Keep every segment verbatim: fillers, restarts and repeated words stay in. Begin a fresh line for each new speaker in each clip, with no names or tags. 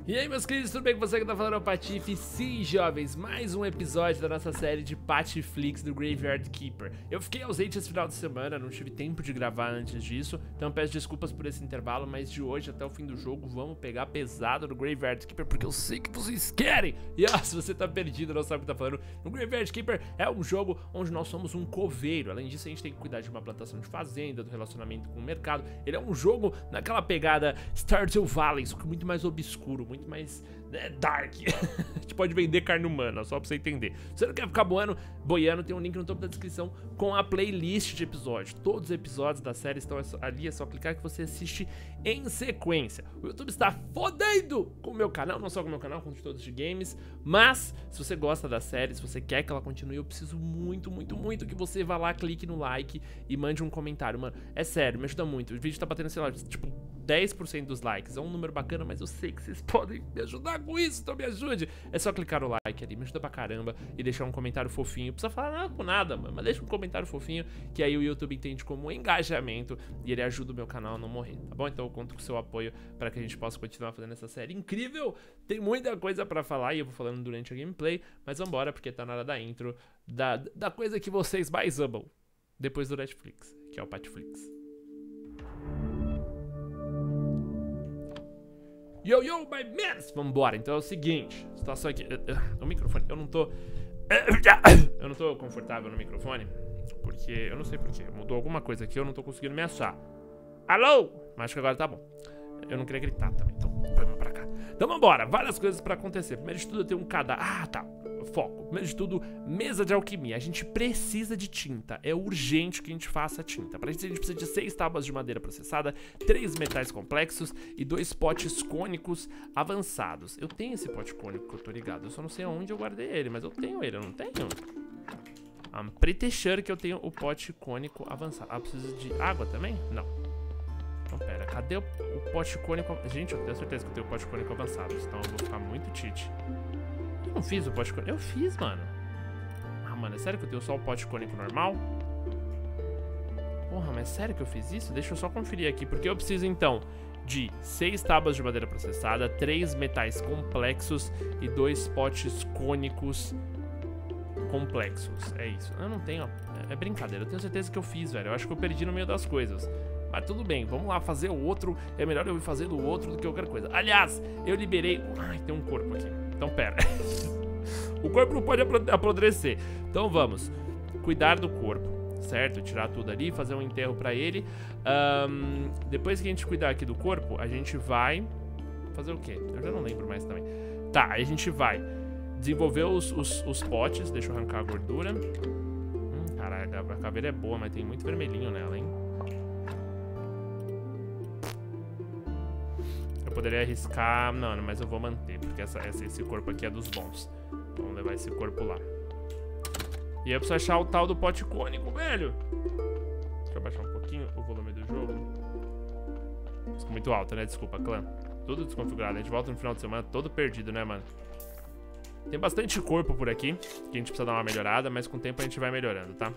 E aí, meus queridos, tudo bem com você que tá falando? É o Patife. Sim, jovens, mais um episódio da nossa série de Patiflix do Graveyard Keeper. Eu fiquei ausente esse final de semana, não tive tempo de gravar antes disso, então peço desculpas por esse intervalo, mas de hoje até o fim do jogo vamos pegar pesado no Graveyard Keeper, porque eu sei que vocês querem! E ó, se você tá perdido, não sabe o que tá falando, no Graveyard Keeper é um jogo onde nós somos um coveiro. Além disso, a gente tem que cuidar de uma plantação de fazenda, do relacionamento com o mercado. Ele é um jogo naquela pegada Stardew Valley, só que muito mais obscuro, muito mais né, dark. A gente pode vender carne humana, só pra você entender. Se você não quer ficar boiando, boiando, tem um link no topo da descrição com a playlist de episódios. Todos os episódios da série estão ali, é só clicar que você assiste em sequência. O YouTube está fodendo com o meu canal, não só com o meu canal, com todos de games, mas se você gosta da série, se você quer que ela continue, eu preciso muito, muito, muito que você vá lá, clique no like e mande um comentário, mano. É sério, me ajuda muito. O vídeo tá batendo, sei lá, tipo dez por cento dos likes, é um número bacana, mas eu sei que vocês podem me ajudar com isso, então me ajude. É só clicar no like ali, me ajuda pra caramba e deixar um comentário fofinho. Não precisa falar nada com nada, mano, mas deixa um comentário fofinho, que aí o YouTube entende como um engajamento e ele ajuda o meu canal a não morrer, tá bom? Então eu conto com o seu apoio para que a gente possa continuar fazendo essa série incrível. Tem muita coisa pra falar e eu vou falando durante a gameplay, mas vambora, porque tá na hora da intro, da, da coisa que vocês mais amam depois do Netflix, que é o Patiflix. Yo, yo, my mans! Vambora, então é o seguinte, a situação aqui, o microfone, eu não tô, eu não tô confortável no microfone, porque, eu não sei porquê, mudou alguma coisa aqui, eu não tô conseguindo me achar. Alô? Mas acho que agora tá bom. Eu não queria gritar também, então vamos pra cá. Então vambora, várias coisas pra acontecer. Primeiro de tudo eu tenho um cadáver, ah tá, foco. Primeiro de tudo, mesa de alquimia. A gente precisa de tinta, é urgente que a gente faça tinta. Para isso a gente precisa de seis tábuas de madeira processada, três metais complexos e dois potes cônicos avançados. Eu tenho esse pote cônico que eu tô ligado, eu só não sei aonde eu guardei ele, mas eu tenho ele, eu não tenho? I'm pretty sure que eu tenho o pote cônico avançado. Ah, preciso de água também? Não. Então pera, cadê o, o pote cônico? Gente, eu tenho certeza que eu tenho o pote cônico avançado, então eu vou ficar muito tite. Eu não fiz o pote cônico. Eu fiz, mano. Ah, mano, é sério que eu tenho só o pote cônico normal? Porra, mas é sério que eu fiz isso? Deixa eu só conferir aqui, porque eu preciso então de seis tábuas de madeira processada, três metais complexos e dois potes cônicos complexos. É isso. Eu não tenho. É brincadeira, eu tenho certeza que eu fiz, velho. Eu acho que eu perdi no meio das coisas. Mas tudo bem, vamos lá fazer o outro. É melhor eu ir fazendo o outro do que qualquer coisa. Aliás, eu liberei... Ai, tem um corpo aqui. Então pera. O corpo não pode apodrecer. Então vamos cuidar do corpo, certo? Tirar tudo ali, fazer um enterro pra ele. um, Depois que a gente cuidar aqui do corpo, a gente vai fazer o quê? Eu já não lembro mais também. Tá, aí a gente vai desenvolver os, os, os potes. Deixa eu arrancar a gordura. hum, Caralho, a caveira é boa, mas tem muito vermelhinho nela, hein? Eu poderia arriscar... Não, mas eu vou manter, porque essa, essa, esse corpo aqui é dos bons. Vamos levar esse corpo lá. E aí eu preciso achar o tal do pote cônico, velho. Deixa eu baixar um pouquinho o volume do jogo. Ficou muito alto, né? Desculpa, clã. Tudo desconfigurado. A gente volta no final de semana todo perdido, né, mano? Tem bastante corpo por aqui, que a gente precisa dar uma melhorada, mas com o tempo a gente vai melhorando, tá?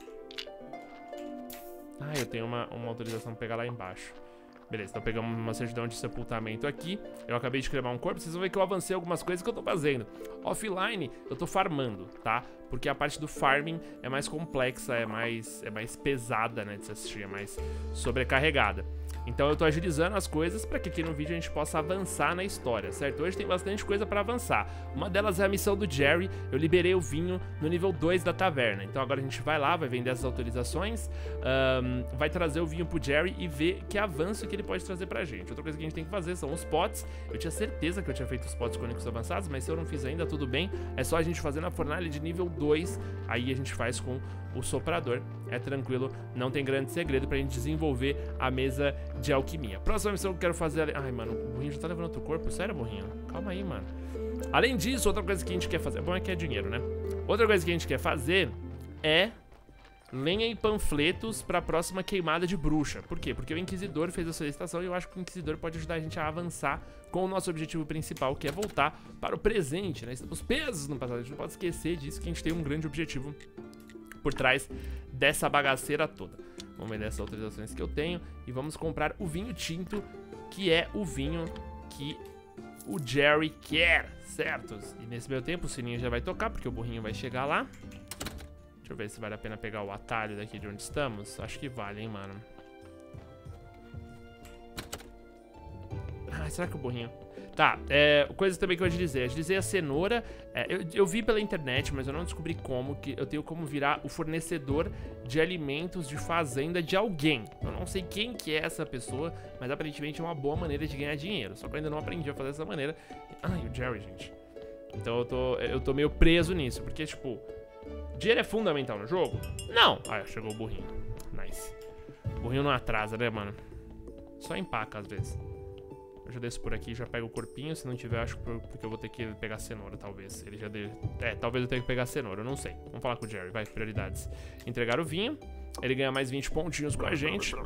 Ah, eu tenho uma, uma autorização pra pegar lá embaixo. Beleza, então pegamos uma certidão de sepultamento aqui. Eu acabei de cremar um corpo. Vocês vão ver que eu avancei algumas coisas que eu tô fazendo. Offline, eu tô farmando, tá? Porque a parte do farming é mais complexa, é mais, é mais pesada, né, de se assistir, é mais sobrecarregada. Então eu tô agilizando as coisas pra que aqui no vídeo a gente possa avançar na história, certo? Hoje tem bastante coisa pra avançar. Uma delas é a missão do Jerry. Eu liberei o vinho no nível dois da taverna. Então agora a gente vai lá, vai vender essas autorizações, um, vai trazer o vinho pro Jerry e ver que avanço que ele pode trazer pra gente. Outra coisa que a gente tem que fazer são os potes. Eu tinha certeza que eu tinha feito os potes cônicos avançados, mas se eu não fiz ainda, tudo bem. É só a gente fazer na fornalha de nível dois. Aí a gente faz com o soprador. É tranquilo, não tem grande segredo pra gente desenvolver a mesa de alquimia. Próxima missão que eu quero fazer... Ai, mano, o burrinho já tá levando outro corpo? Sério, burrinho? Calma aí, mano. Além disso, outra coisa que a gente quer fazer... Bom, é que é dinheiro, né? Outra coisa que a gente quer fazer é lenha e panfletos pra próxima queimada de bruxa. Por quê? Porque o Inquisidor fez a solicitação e eu acho que o Inquisidor pode ajudar a gente a avançar com o nosso objetivo principal, que é voltar para o presente, né? Estamos presos no passado, a gente não pode esquecer disso, que a gente tem um grande objetivo por trás dessa bagaceira toda. Vamos vender essas autorizações que eu tenho e vamos comprar o vinho tinto, que é o vinho que o Jerry quer, certo? E nesse meio tempo o sininho já vai tocar, porque o burrinho vai chegar lá. Deixa eu ver se vale a pena pegar o atalho daqui de onde estamos. Acho que vale, hein, mano. Ah, será que o burrinho... Tá, é, coisa também que eu agilizei. Agilizei a cenoura. É, eu, eu vi pela internet, mas eu não descobri como. Que eu tenho como virar o fornecedor de alimentos de fazenda de alguém. Eu não sei quem que é essa pessoa, mas aparentemente é uma boa maneira de ganhar dinheiro. Só que eu ainda não aprendi a fazer dessa maneira. Ai, o Jerry, gente. Então eu tô, eu tô meio preso nisso. Porque, tipo, dinheiro é fundamental no jogo? Não. Ah, chegou o burrinho. Nice. O burrinho não atrasa, né, mano? Só empaca às vezes. Eu já desço por aqui e já pego o corpinho. Se não tiver, acho que porque eu vou ter que pegar cenoura, talvez. Ele já deu... É, talvez eu tenha que pegar cenoura, eu não sei. Vamos falar com o Jerry, vai, prioridades. Entregar o vinho. Ele ganha mais vinte pontinhos com a gente.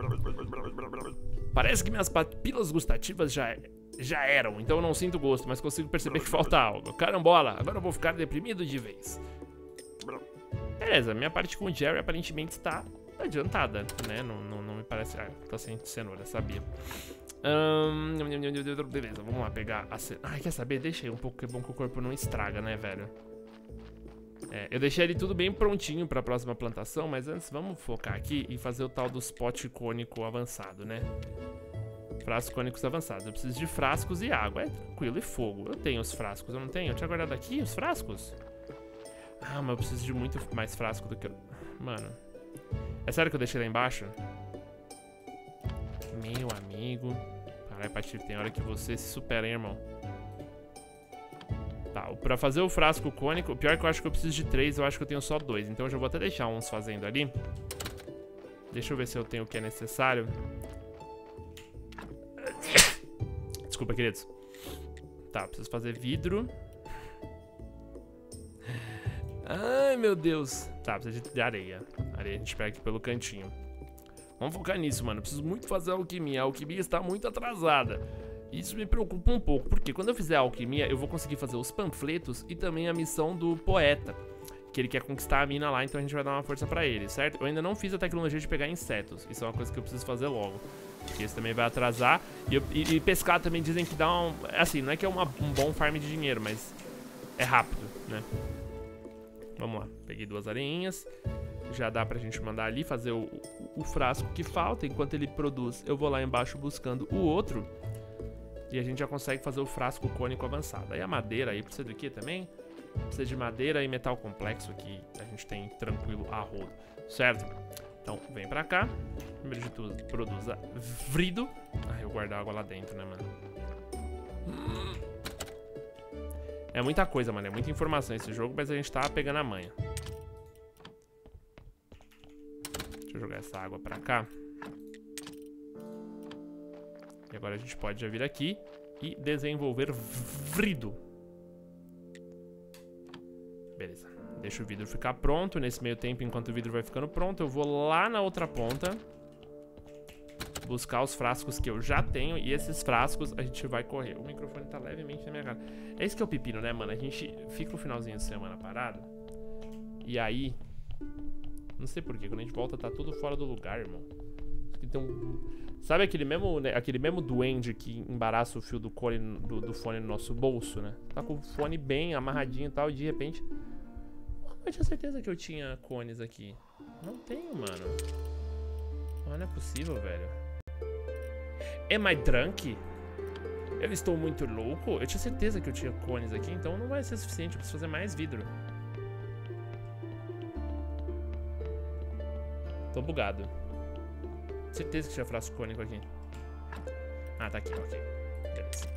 Parece que minhas papilas gustativas já, já eram, então eu não sinto gosto, mas consigo perceber que falta algo. Carambola, agora eu vou ficar deprimido de vez. Beleza, minha parte com o Jerry aparentemente está adiantada, né? Não, não, não me parece... Ah, tá sem cenoura, sabia. Um, beleza, vamos lá pegar a cenoura. Ai, quer saber? Deixei um pouco, que é bom que o corpo não estraga, né, velho? É, eu deixei ele tudo bem prontinho pra próxima plantação, mas antes vamos focar aqui e fazer o tal dos pote cônico avançado, né? Frascos cônicos avançados. Eu preciso de frascos e água. É tranquilo, e fogo. Eu tenho os frascos, eu não tenho? Eu tinha guardado aqui os frascos? Ah, mas eu preciso de muito mais frasco do que eu... Mano. É sério que eu deixei lá embaixo? Meu amigo. Caralho, Patife, tem hora que você se supera, hein, irmão? Tá, pra fazer o frasco cônico, o pior é que eu acho que eu preciso de três, eu acho que eu tenho só dois. Então eu já vou até deixar uns fazendo ali. Deixa eu ver se eu tenho o que é necessário. Desculpa, queridos. Tá, preciso fazer vidro. Ai, meu Deus. Tá, precisa de areia. Areia a gente pega aqui pelo cantinho. Vamos focar nisso, mano. Eu preciso muito fazer alquimia. A alquimia está muito atrasada. Isso me preocupa um pouco, porque quando eu fizer a alquimia, eu vou conseguir fazer os panfletos e também a missão do poeta, que ele quer conquistar a mina lá, então a gente vai dar uma força pra ele, certo? Eu ainda não fiz a tecnologia de pegar insetos. Isso é uma coisa que eu preciso fazer logo, porque isso também vai atrasar. E, eu, e, e pescar também dizem que dá um... Assim, não é que é uma, um bom farm de dinheiro, mas é rápido, né? Vamos lá, peguei duas areinhas. Já dá pra gente mandar ali fazer o, o, o frasco que falta. Enquanto ele produz, eu vou lá embaixo buscando o outro. E a gente já consegue fazer o frasco cônico avançado. Aí a madeira aí precisa do que também? Precisa de madeira e metal complexo aqui. A gente tem tranquilo a rodo, certo? Então vem pra cá. Primeiro de tudo, produza vrido. Ah, eu guardo a água lá dentro, né, mano? É muita coisa, mano. É muita informação esse jogo, mas a gente tá pegando a manha. Deixa eu jogar essa água pra cá. E agora a gente pode já vir aqui e desenvolver vrido. Beleza. Deixa o vidro ficar pronto. Nesse meio tempo, enquanto o vidro vai ficando pronto, eu vou lá na outra ponta buscar os frascos que eu já tenho. E esses frascos a gente vai correr. O microfone tá levemente na minha cara. É isso que é o pepino, né, mano? A gente fica no finalzinho de semana parado. E aí... Não sei porquê, quando a gente volta tá tudo fora do lugar, irmão. Então, sabe aquele mesmo, né, aquele mesmo duende que embaraça o fio do, cone, do, do fone no nosso bolso, né? Tá com o fone bem amarradinho e tal, e de repente... Eu tinha certeza que eu tinha cones aqui. Não tenho, mano. Não, não é possível, velho. Am I drunk? Eu estou muito louco? Eu tinha certeza que eu tinha cones aqui, então não vai ser suficiente. Eu preciso fazer mais vidro. Tô bugado. Certeza que tinha frasco cônico aqui. Ah, tá aqui, ok. Beleza.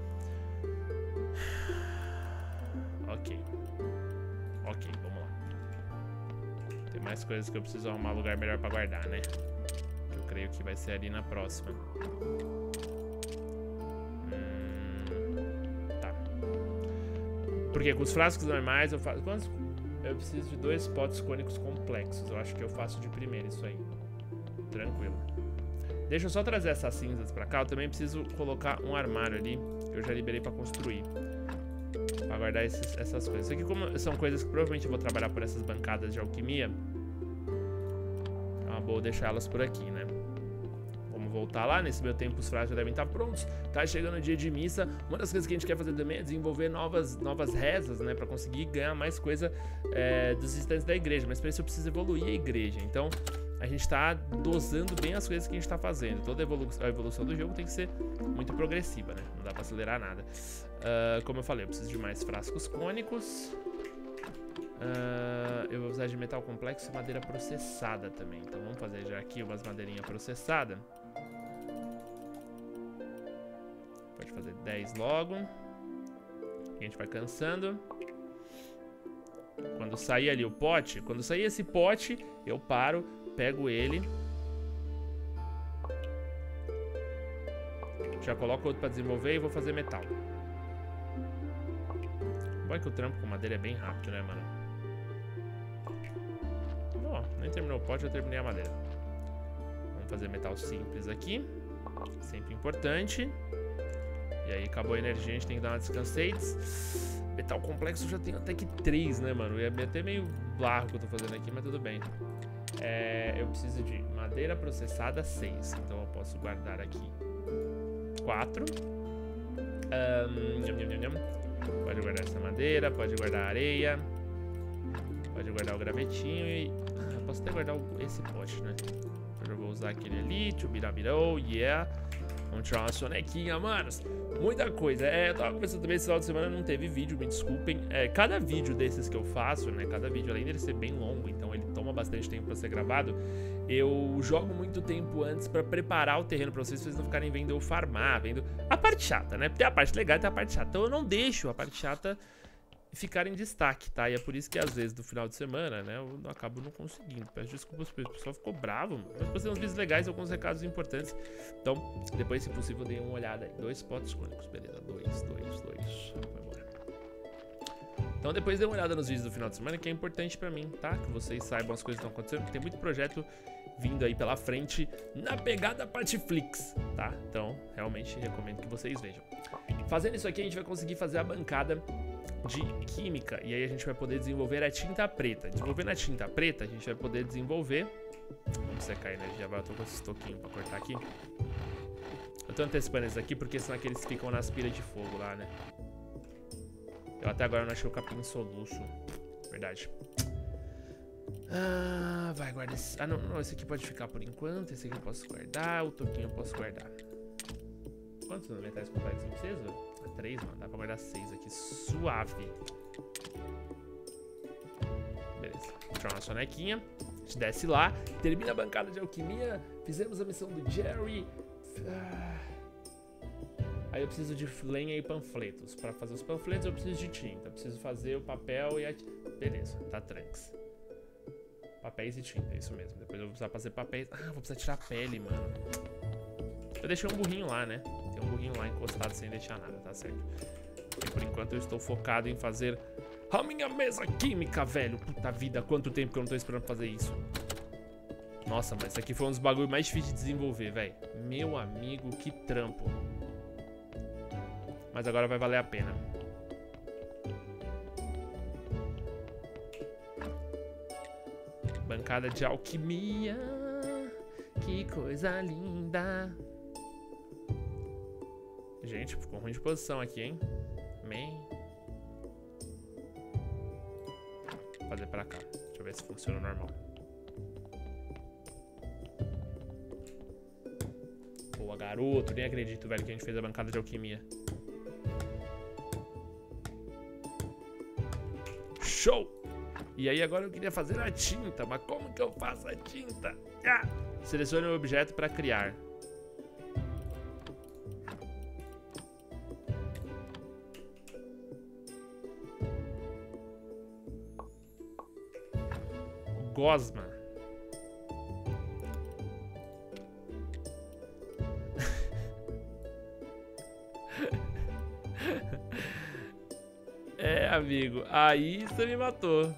Ok. Ok, vamos lá. Tem mais coisas que eu preciso arrumar lugar melhor pra guardar, né? Eu creio que vai ser ali na próxima. Hum, tá. Porque com os frascos normais eu faço... Quantos? Eu preciso de dois potes cônicos complexos. Eu acho que eu faço de primeira isso aí. Tranquilo. Deixa eu só trazer essas cinzas pra cá. Eu também preciso colocar um armário ali, que eu já liberei pra construir, pra guardar esses, essas coisas. Isso aqui como são coisas que provavelmente eu vou trabalhar por essas bancadas de alquimia. É uma boa deixar elas por aqui, né? Vamos voltar lá. Nesse meu tempo os frascos já devem estar prontos. Tá chegando o dia de missa. Uma das coisas que a gente quer fazer também é desenvolver novas, novas rezas, né? Pra conseguir ganhar mais coisa é, dos visitantes da igreja. Mas pra isso eu preciso evoluir a igreja. Então a gente tá dosando bem as coisas que a gente tá fazendo. Toda a evolução, a evolução do jogo tem que ser muito progressiva, né? Não dá pra acelerar nada. Uh, como eu falei, eu preciso de mais frascos cônicos. Uh, eu vou usar de metal complexo e madeira processada também. Então vamos fazer já aqui umas madeirinhas processadas. Pode fazer dez logo. A gente vai cansando. Quando sair ali o pote, quando sair esse pote, eu paro, pego ele. Já coloco outro pra desenvolver e vou fazer metal. Bom é que o trampo com madeira é bem rápido, né, mano? Ó, nem terminou o pote, eu terminei a madeira. Vamos fazer metal simples aqui. Sempre importante. E aí acabou a energia, a gente tem que dar uma descansates. Metal complexo eu já tenho até que três, né, mano? É até meio largo que eu tô fazendo aqui, mas tudo bem. É, eu preciso de madeira processada seis. Então eu posso guardar aqui quatro. Um, nham, nham, nham. Pode guardar essa madeira, pode guardar a areia. Pode guardar o gravetinho e... Ah, eu posso até guardar o... esse pote, né? Eu vou usar aquele ali, tchubirabirou, yeah. Vamos tirar uma sonequinha, manos. Muita coisa. É, eu tava conversando também esse final de semana, não teve vídeo, me desculpem. É, cada vídeo desses que eu faço, né? Cada vídeo, além dele ser bem longo, então ele toma bastante tempo pra ser gravado. Eu jogo muito tempo antes pra preparar o terreno pra vocês, pra vocês não ficarem vendo eu farmar, vendo a parte chata, né? Tem a parte legal e tem a parte chata. Então eu não deixo a parte chata ficar em destaque, tá? E é por isso que às vezes no final de semana, né, eu acabo não conseguindo. Peço desculpas, o pessoal ficou bravo, mano. Mas postei uns vídeos legais, alguns recados importantes. Então, depois, se possível, dê uma olhada aí. Dois potes cônicos, beleza. Dois, dois, dois. Vai embora. Então, depois dê uma olhada nos vídeos do final de semana, que é importante pra mim, tá? Que vocês saibam as coisas que estão acontecendo, porque tem muito projeto vindo aí pela frente na pegada Patiflix, tá? Então, realmente recomendo que vocês vejam. Fazendo isso aqui, a gente vai conseguir fazer a bancada de química, e aí a gente vai poder desenvolver a tinta preta. Desenvolvendo a tinta preta, a gente vai poder desenvolver... Vamos secar a energia, agora eu tô com esse toquinho pra cortar aqui. Eu tô antecipando esses aqui porque são aqueles que ficam nas pilhas de fogo lá, né? Eu até agora não achei o capim soluço. Verdade. Ah, vai, guarda esse... Ah, não, não, esse aqui pode ficar por enquanto. Esse aqui eu posso guardar, o toquinho eu posso guardar. Quantos metais complexos eu preciso? Três, mano. Dá pra guardar seis aqui. Suave. Beleza. Vou tirar uma sonequinha. A gente desce lá. Termina a bancada de alquimia. Fizemos a missão do Jerry. Ah. Aí eu preciso de lenha e panfletos. Pra fazer os panfletos eu preciso de tinta. Eu preciso fazer o papel e a... Beleza. Tá tranks. Papéis e tinta. Isso mesmo. Depois eu vou precisar fazer papéis. Ah, vou precisar tirar a pele, mano. Eu deixei um burrinho lá, né? Tem um burrinho lá encostado sem deixar nada, tá certo? E por enquanto eu estou focado em fazer a minha mesa química, velho. Puta vida, quanto tempo que eu não tô esperando fazer isso. Nossa, mas isso aqui foi um dos bagulhos mais difíceis de desenvolver, velho. Meu amigo, que trampo. Mas agora vai valer a pena. Bancada de alquimia. Que coisa linda. Gente, ficou ruim de posição aqui, hein? Man. Vou fazer pra cá. Deixa eu ver se funciona normal. Boa, garoto. Nem acredito, velho, que a gente fez a bancada de alquimia. Show! E aí agora eu queria fazer a tinta. Mas como que eu faço a tinta? Ah! Selecione o objeto para criar. Gosma. É, amigo. Aí você me matou.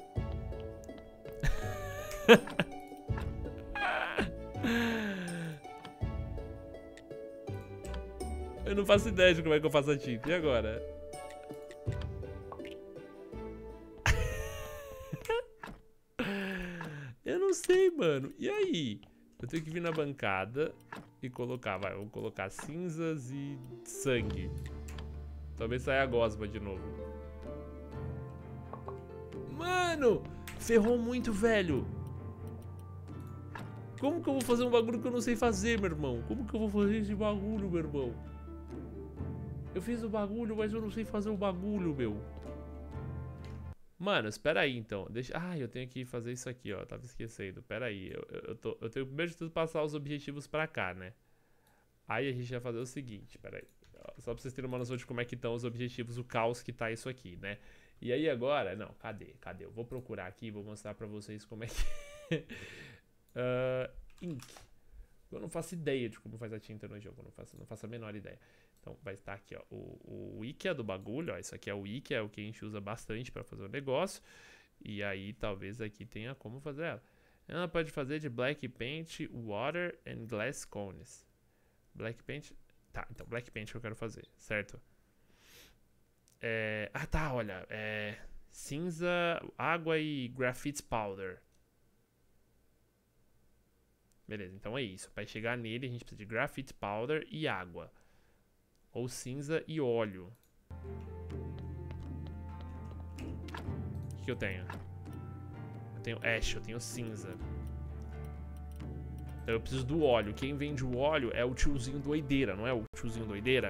Eu não faço ideia de como é que eu faço a tinta. E agora? Eu não sei, mano. E aí? Eu tenho que vir na bancada. e colocar, vai, vamos colocar cinzas e sangue. Talvez saia a gosma de novo. Mano, ferrou muito, velho. Como que eu vou fazer um bagulho que eu não sei fazer, meu irmão? Como que eu vou fazer esse bagulho, meu irmão? Eu fiz o bagulho, mas eu não sei fazer o bagulho, meu. Mano, espera aí, então. Deixa... Ah, eu tenho que fazer isso aqui, ó. Tava esquecendo. Espera aí. Eu, eu, tô... eu tenho primeiro de tudo passar os objetivos pra cá, né? Aí a gente vai fazer o seguinte, espera aí. Só pra vocês terem uma noção de como é que estão os objetivos, o caos que tá isso aqui, né? E aí agora... Não, cadê? Cadê? Eu vou procurar aqui e vou mostrar pra vocês como é que... uh, ink. Eu não faço ideia de como faz a tinta no jogo. Eu não faço, não faço a menor ideia. Então vai estar aqui, ó, o, o wiki do bagulho, ó, isso aqui é o wiki, é o que a gente usa bastante para fazer o negócio. E aí talvez aqui tenha como fazer ela. Ela pode fazer de black paint, water and glass cones. Black paint, tá, então black paint que eu quero fazer, certo? É, ah tá, olha, é cinza, água e graphite powder. Beleza, então é isso. Para chegar nele a gente precisa de graphite powder e água. Ou cinza e óleo. O que eu tenho? Eu tenho ash, eu tenho cinza. Então eu preciso do óleo. Quem vende o óleo é o tiozinho doideira, não é o tiozinho doideira?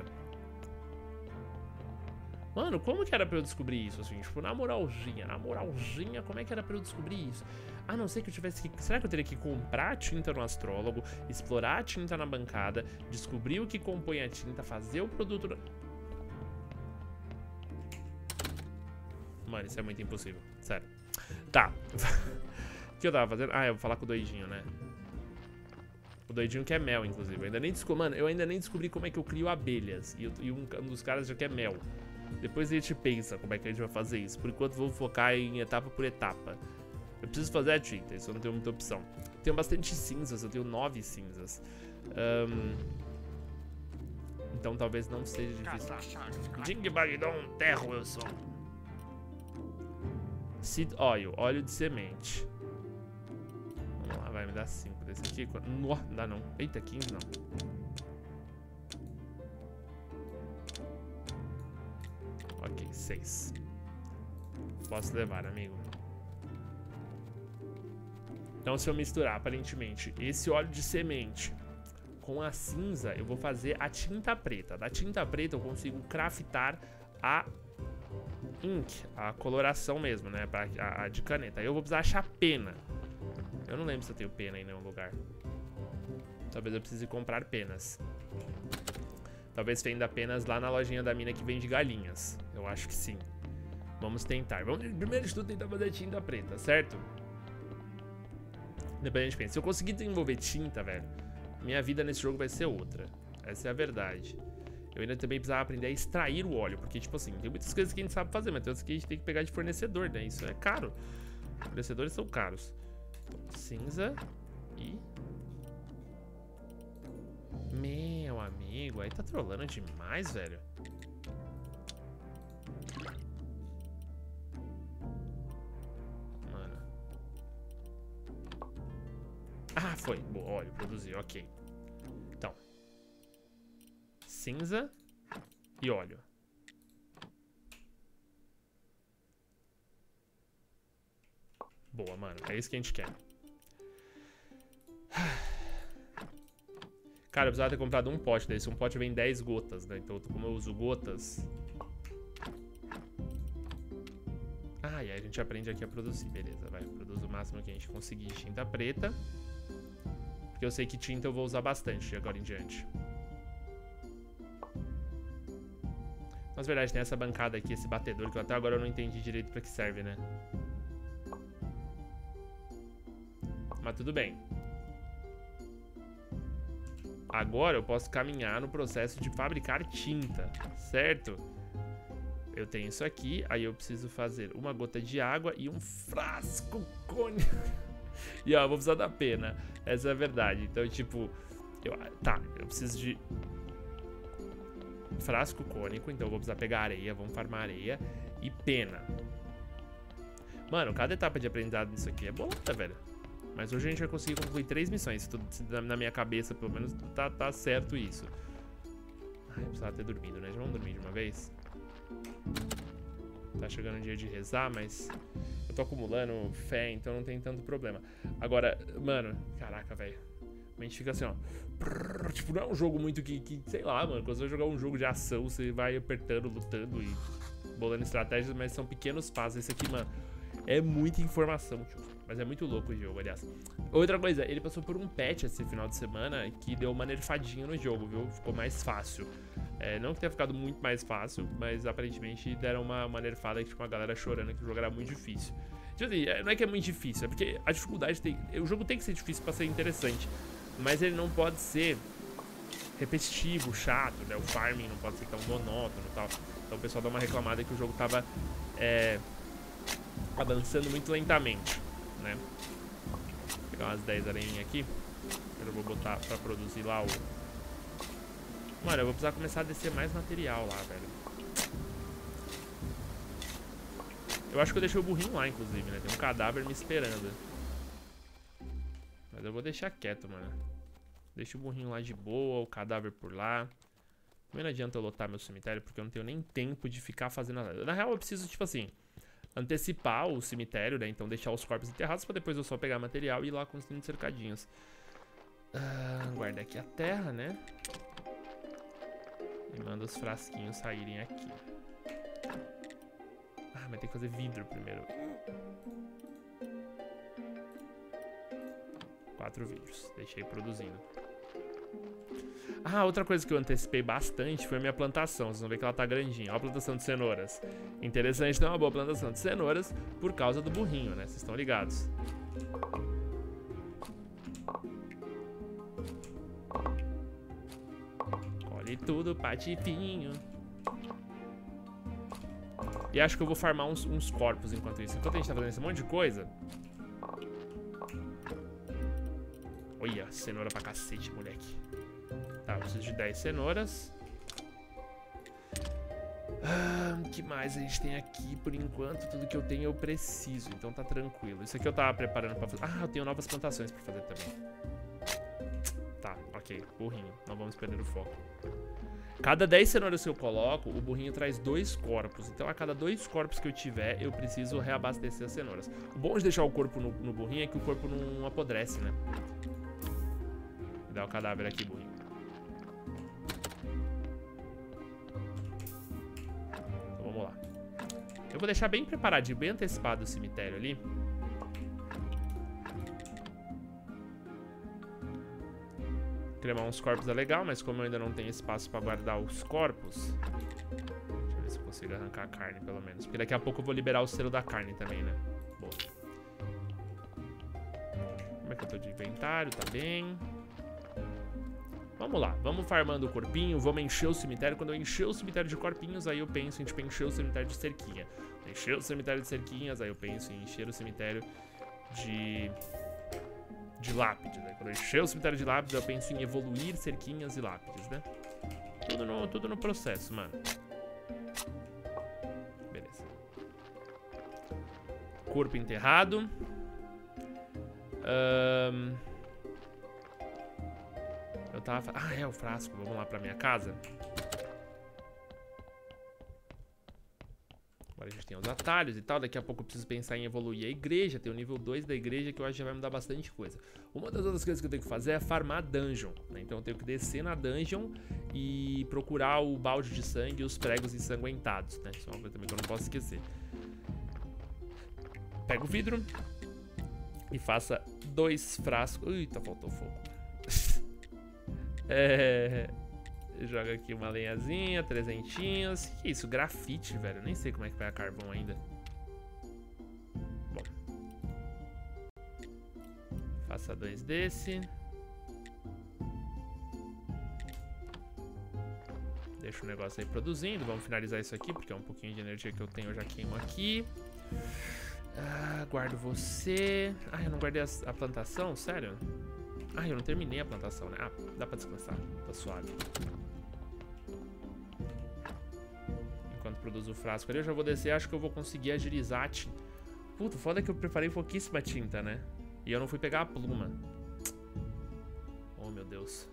Mano, como que era pra eu descobrir isso, assim? Tipo, na moralzinha, na moralzinha, como é que era pra eu descobrir isso? A não ser que eu tivesse que... Será que eu teria que comprar tinta no astrólogo, explorar a tinta na bancada, descobrir o que compõe a tinta, fazer o produto... Mano, isso é muito impossível, sério. Tá. O que eu tava fazendo? Ah, eu vou falar com o doidinho, né? O doidinho quer mel, inclusive. Eu ainda nem descobri... Mano, eu ainda nem descobri como é que eu crio abelhas. E, eu, e um, um dos caras já quer mel. Depois a gente pensa como é que a gente vai fazer isso. Por enquanto vou focar em etapa por etapa. Eu preciso fazer a tinta, isso eu não tenho muita opção. Tenho bastante cinzas, eu tenho nove cinzas. Um, então talvez não seja difícil. Ding Bagdon, terro eu sou. Seed oil, óleo de semente. Vamos lá, vai me dar cinco desse aqui. Não, não dá não. Eita, quinze não. Ok, seis. Posso levar, amigo. Então se eu misturar, aparentemente, esse óleo de semente com a cinza, eu vou fazer a tinta preta. Da tinta preta eu consigo craftar a ink, a coloração mesmo, né? Pra, a, a de caneta. Aí eu vou precisar achar pena. Eu não lembro se eu tenho pena em nenhum lugar. Talvez eu precise comprar penas. Talvez venda penas lá na lojinha da mina que vende galinhas. Eu acho que sim. Vamos tentar. Vamos primeiro de tudo tentar fazer tinta preta, certo? Depois a gente pensa. Se eu conseguir desenvolver tinta, velho, minha vida nesse jogo vai ser outra. Essa é a verdade. Eu ainda também precisava aprender a extrair o óleo. Porque, tipo assim, tem muitas coisas que a gente sabe fazer, mas tem outras que a gente tem que pegar de fornecedor, né? Isso é caro. Fornecedores são caros. Então, cinza e... Meu amigo, aí tá trolando demais, velho. Mano. Ah, foi. Boa, óleo, produziu, ok. Então. Cinza e óleo. Boa, mano. É isso que a gente quer. Cara, eu precisava ter comprado um pote desse. Um pote vem dez gotas, né? Então, como eu uso gotas... Ah, e aí a gente aprende aqui a produzir. Beleza, vai. Produz o máximo que a gente conseguir de tinta preta. Porque eu sei que tinta eu vou usar bastante de agora em diante. Mas, na verdade, tem essa bancada aqui, esse batedor, que até agora eu não entendi direito pra que serve, né? Mas tudo bem. Agora eu posso caminhar no processo de fabricar tinta, certo? Eu tenho isso aqui, aí eu preciso fazer uma gota de água e um frasco cone. E ó, eu vou precisar da pena, essa é a verdade. Então, tipo, eu, tá, eu preciso de frasco cônico, então eu vou precisar pegar areia, vamos farmar areia e pena. Mano, cada etapa de aprendizado disso aqui é bolada, velho. Mas hoje a gente vai conseguir concluir três missões. Se tudo, se na minha cabeça, pelo menos, tá, tá certo isso. Ai, eu precisava ter dormido, né? Já vamos dormir de uma vez? Tá chegando o dia de rezar, mas eu tô acumulando fé, então não tem tanto problema. Agora, mano, caraca, velho. A gente fica assim, ó. Prrr, tipo, não é um jogo muito que, que, sei lá, mano. Quando você vai jogar um jogo de ação, você vai apertando, lutando e bolando estratégias, mas são pequenos passos. Esse aqui, mano, é muita informação, tio. Mas é muito louco o jogo, aliás. Outra coisa, ele passou por um patch esse final de semana que deu uma nerfadinha no jogo, viu? Ficou mais fácil. É, não que tenha ficado muito mais fácil, mas aparentemente deram uma, uma nerfada que tinha uma galera chorando que o jogo era muito difícil. Tipo assim, não é que é muito difícil, é porque a dificuldade tem... O jogo tem que ser difícil pra ser interessante, mas ele não pode ser repetitivo, chato, né? O farming não pode ser tão monótono e tal. Então o pessoal dá uma reclamada que o jogo tava é, avançando muito lentamente, né? Vou pegar umas dez areinhas aqui. Eu vou botar pra produzir lá o... Mano, eu vou precisar começar a descer mais material lá, velho. Eu acho que eu deixei o burrinho lá, inclusive, né? Tem um cadáver me esperando. Mas eu vou deixar quieto, mano. Deixa o burrinho lá de boa, o cadáver por lá. Também não adianta eu lotar meu cemitério, porque eu não tenho nem tempo de ficar fazendo nada. Na real, eu preciso, tipo assim, antecipar o cemitério, né? Então deixar os corpos enterrados pra depois eu só pegar material e ir lá construindo cercadinhos. Ah, guarda aqui a terra, né? E manda os frasquinhos saírem aqui. Ah, mas tem que fazer vidro primeiro. Quatro vidros. Deixei produzindo. Ah, outra coisa que eu antecipei bastante foi a minha plantação. Vocês vão ver que ela tá grandinha. Olha a plantação de cenouras. Interessante ter uma boa plantação de cenouras por causa do burrinho, né? Vocês estão ligados. Colhe tudo, patifinho. E acho que eu vou farmar uns, uns corpos enquanto isso. Enquanto a gente tá fazendo esse monte de coisa. Olha, cenoura pra cacete, moleque. Tá, eu preciso de dez cenouras. Ah, o que mais a gente tem aqui? Por enquanto, tudo que eu tenho eu preciso. Então tá tranquilo. Isso aqui eu tava preparando pra fazer. Ah, eu tenho novas plantações pra fazer também. Tá, ok. Burrinho. Não vamos perder o foco. Cada dez cenouras que eu coloco, o burrinho traz dois corpos. Então a cada dois corpos que eu tiver, eu preciso reabastecer as cenouras. O bom de deixar o corpo no, no burrinho é que o corpo não apodrece, né? Me dá o cadáver aqui, burrinho. Então vamos lá. Eu vou deixar bem preparadinho, bem antecipado o cemitério ali. Cremar uns corpos é legal, mas como eu ainda não tenho espaço pra guardar os corpos... Deixa eu ver se eu consigo arrancar a carne, pelo menos. Porque daqui a pouco eu vou liberar o selo da carne também, né? Boa. Como é que eu tô de inventário? Tá bem. Vamos lá, vamos farmando o corpinho, vamos encher o cemitério. Quando eu encher o cemitério de corpinhos, aí eu penso em tipo, encher o cemitério de cerquinha. Encher o cemitério de cerquinhas, aí eu penso em encher o cemitério de... de lápides, né? Quando eu encher o cemitério de lápides, eu penso em evoluir cerquinhas e lápides, né? Tudo no, tudo no processo, mano. Beleza. Corpo enterrado. Um... Eu tava... Ah, é o frasco. Vamos lá pra minha casa. Agora a gente tem os atalhos e tal. Daqui a pouco eu preciso pensar em evoluir a igreja. Tem o nível dois da igreja que eu acho que já vai me dar bastante coisa. Uma das outras coisas que eu tenho que fazer é farmar dungeon, né? Então eu tenho que descer na dungeon e procurar o balde de sangue e os pregos ensanguentados, né? Isso é uma coisa também que eu não posso esquecer. Pega o vidro e faça dois frascos. Eita, faltou fogo. É... Joga aqui uma lenhazinha, trezentinhos. Que isso? Grafite, velho. Nem sei como é que pega carvão ainda. Bom. Faça dois desse. Deixa o negócio aí produzindo. Vamos finalizar isso aqui, porque é um pouquinho de energia que eu tenho. Eu já queimo aqui. Ah, guardo você. Ah, eu não guardei a, a plantação? Sério? Ah, eu não terminei a plantação, né? Ah, dá pra descansar. Tá suave. Enquanto produzo o frasco ali, eu já vou descer. Acho que eu vou conseguir agilizar a tinta. Puta, foda que eu preparei pouquíssima tinta, né? E eu não fui pegar a pluma. Oh, meu Deus.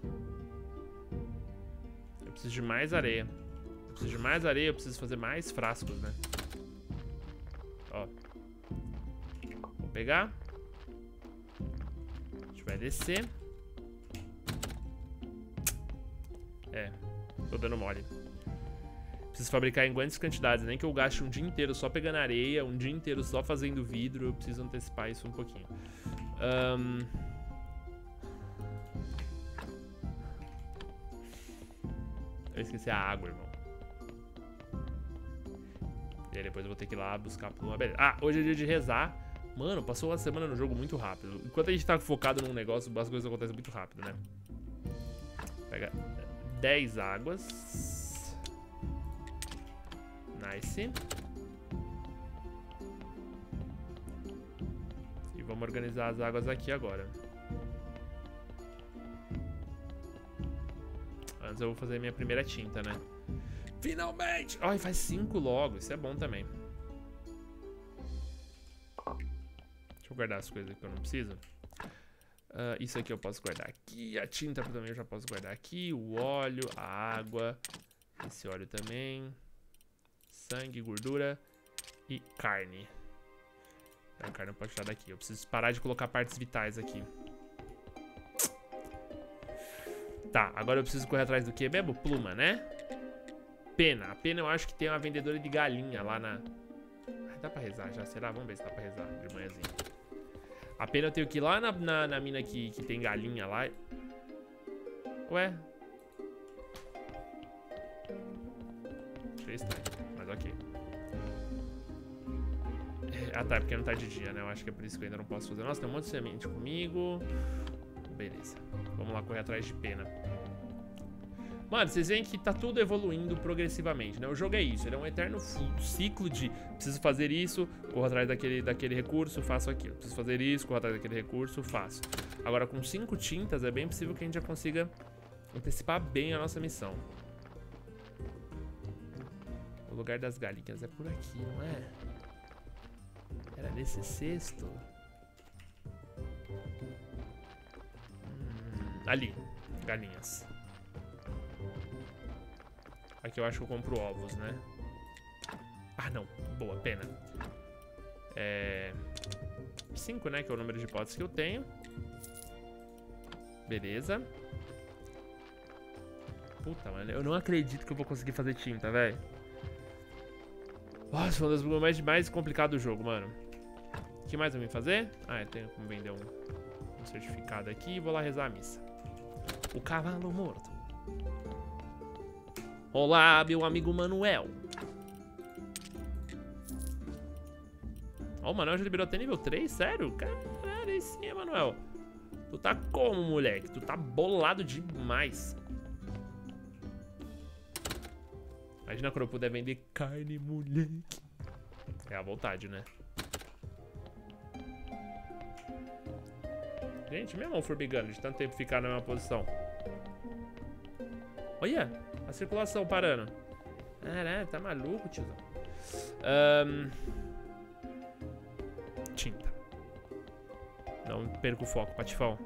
Eu preciso de mais areia. Eu preciso de mais areia, eu preciso fazer mais frascos, né? Ó. Vou pegar. A gente vai descer. É, tô dando mole. Preciso fabricar em grandes quantidades, nem que eu gaste um dia inteiro só pegando areia, um dia inteiro só fazendo vidro. Eu preciso antecipar isso um pouquinho. Um... Eu esqueci a água, irmão. E aí depois eu vou ter que ir lá buscar a pluma. Beleza. Ah, hoje é dia de rezar. Mano, passou uma semana no jogo muito rápido. Enquanto a gente tá focado num negócio, as coisas acontecem muito rápido, né? Pega dez águas. Nice. E vamos organizar as águas aqui agora. Antes eu vou fazer minha primeira tinta, né? Finalmente! Ai, faz cinco logo. Isso é bom também. Deixa eu guardar as coisas que eu não preciso. Uh, isso aqui eu posso guardar aqui. A tinta também eu já posso guardar aqui. O óleo, a água. Esse óleo também. Sangue, gordura e carne. A carne eu posso tirar daqui. Eu preciso parar de colocar partes vitais aqui. Tá, agora eu preciso correr atrás do que mesmo? Pluma, né? Pena. A pena eu acho que tem uma vendedora de galinha lá na... Ai, dá pra rezar já, será? Vamos ver se dá pra rezar de manhãzinha. A pena eu tenho que ir lá na, na, na mina que, que tem galinha lá. Ué? Achei estranho, mas ok. Ah tá, porque não tá de dia, né? Eu acho que é por isso que eu ainda não posso fazer. Nossa, tem um monte de semente comigo. Beleza. Vamos lá correr atrás de pena. Mano, vocês veem que tá tudo evoluindo progressivamente, né? O jogo é isso, ele é um eterno ciclo de preciso fazer isso, corro atrás daquele, daquele recurso, faço aquilo. Preciso fazer isso, corro atrás daquele recurso, faço. Agora, com cinco tintas, é bem possível que a gente já consiga antecipar bem a nossa missão. O lugar das galinhas é por aqui, não é? Era nesse cesto? Hum, ali, galinhas. Aqui eu acho que eu compro ovos, né? Ah, não. Boa, pena. É... cinco, né? Que é o número de hipóteses que eu tenho. Beleza. Puta, mano. Eu não acredito que eu vou conseguir fazer tinta, velho. Nossa, foi uma das coisas mais, mais complicadas do jogo, mano. O que mais eu vim fazer? Ah, eu tenho como vender um, um certificado aqui e vou lá rezar a missa. O cavalo morto. Olá, meu amigo Manuel. Ó, oh, o Manuel já liberou até nível três? Sério? Caralho, aí sim, Manuel. Tu tá como, moleque? Tu tá bolado demais. Imagina quando eu puder vender carne, moleque. É a vontade, né? Gente, minha mão formigando de tanto tempo ficar na mesma posição. Olha, a circulação parando. Caralho, tá maluco, tiozão. Um... Tinta. Não perca o foco, patifão.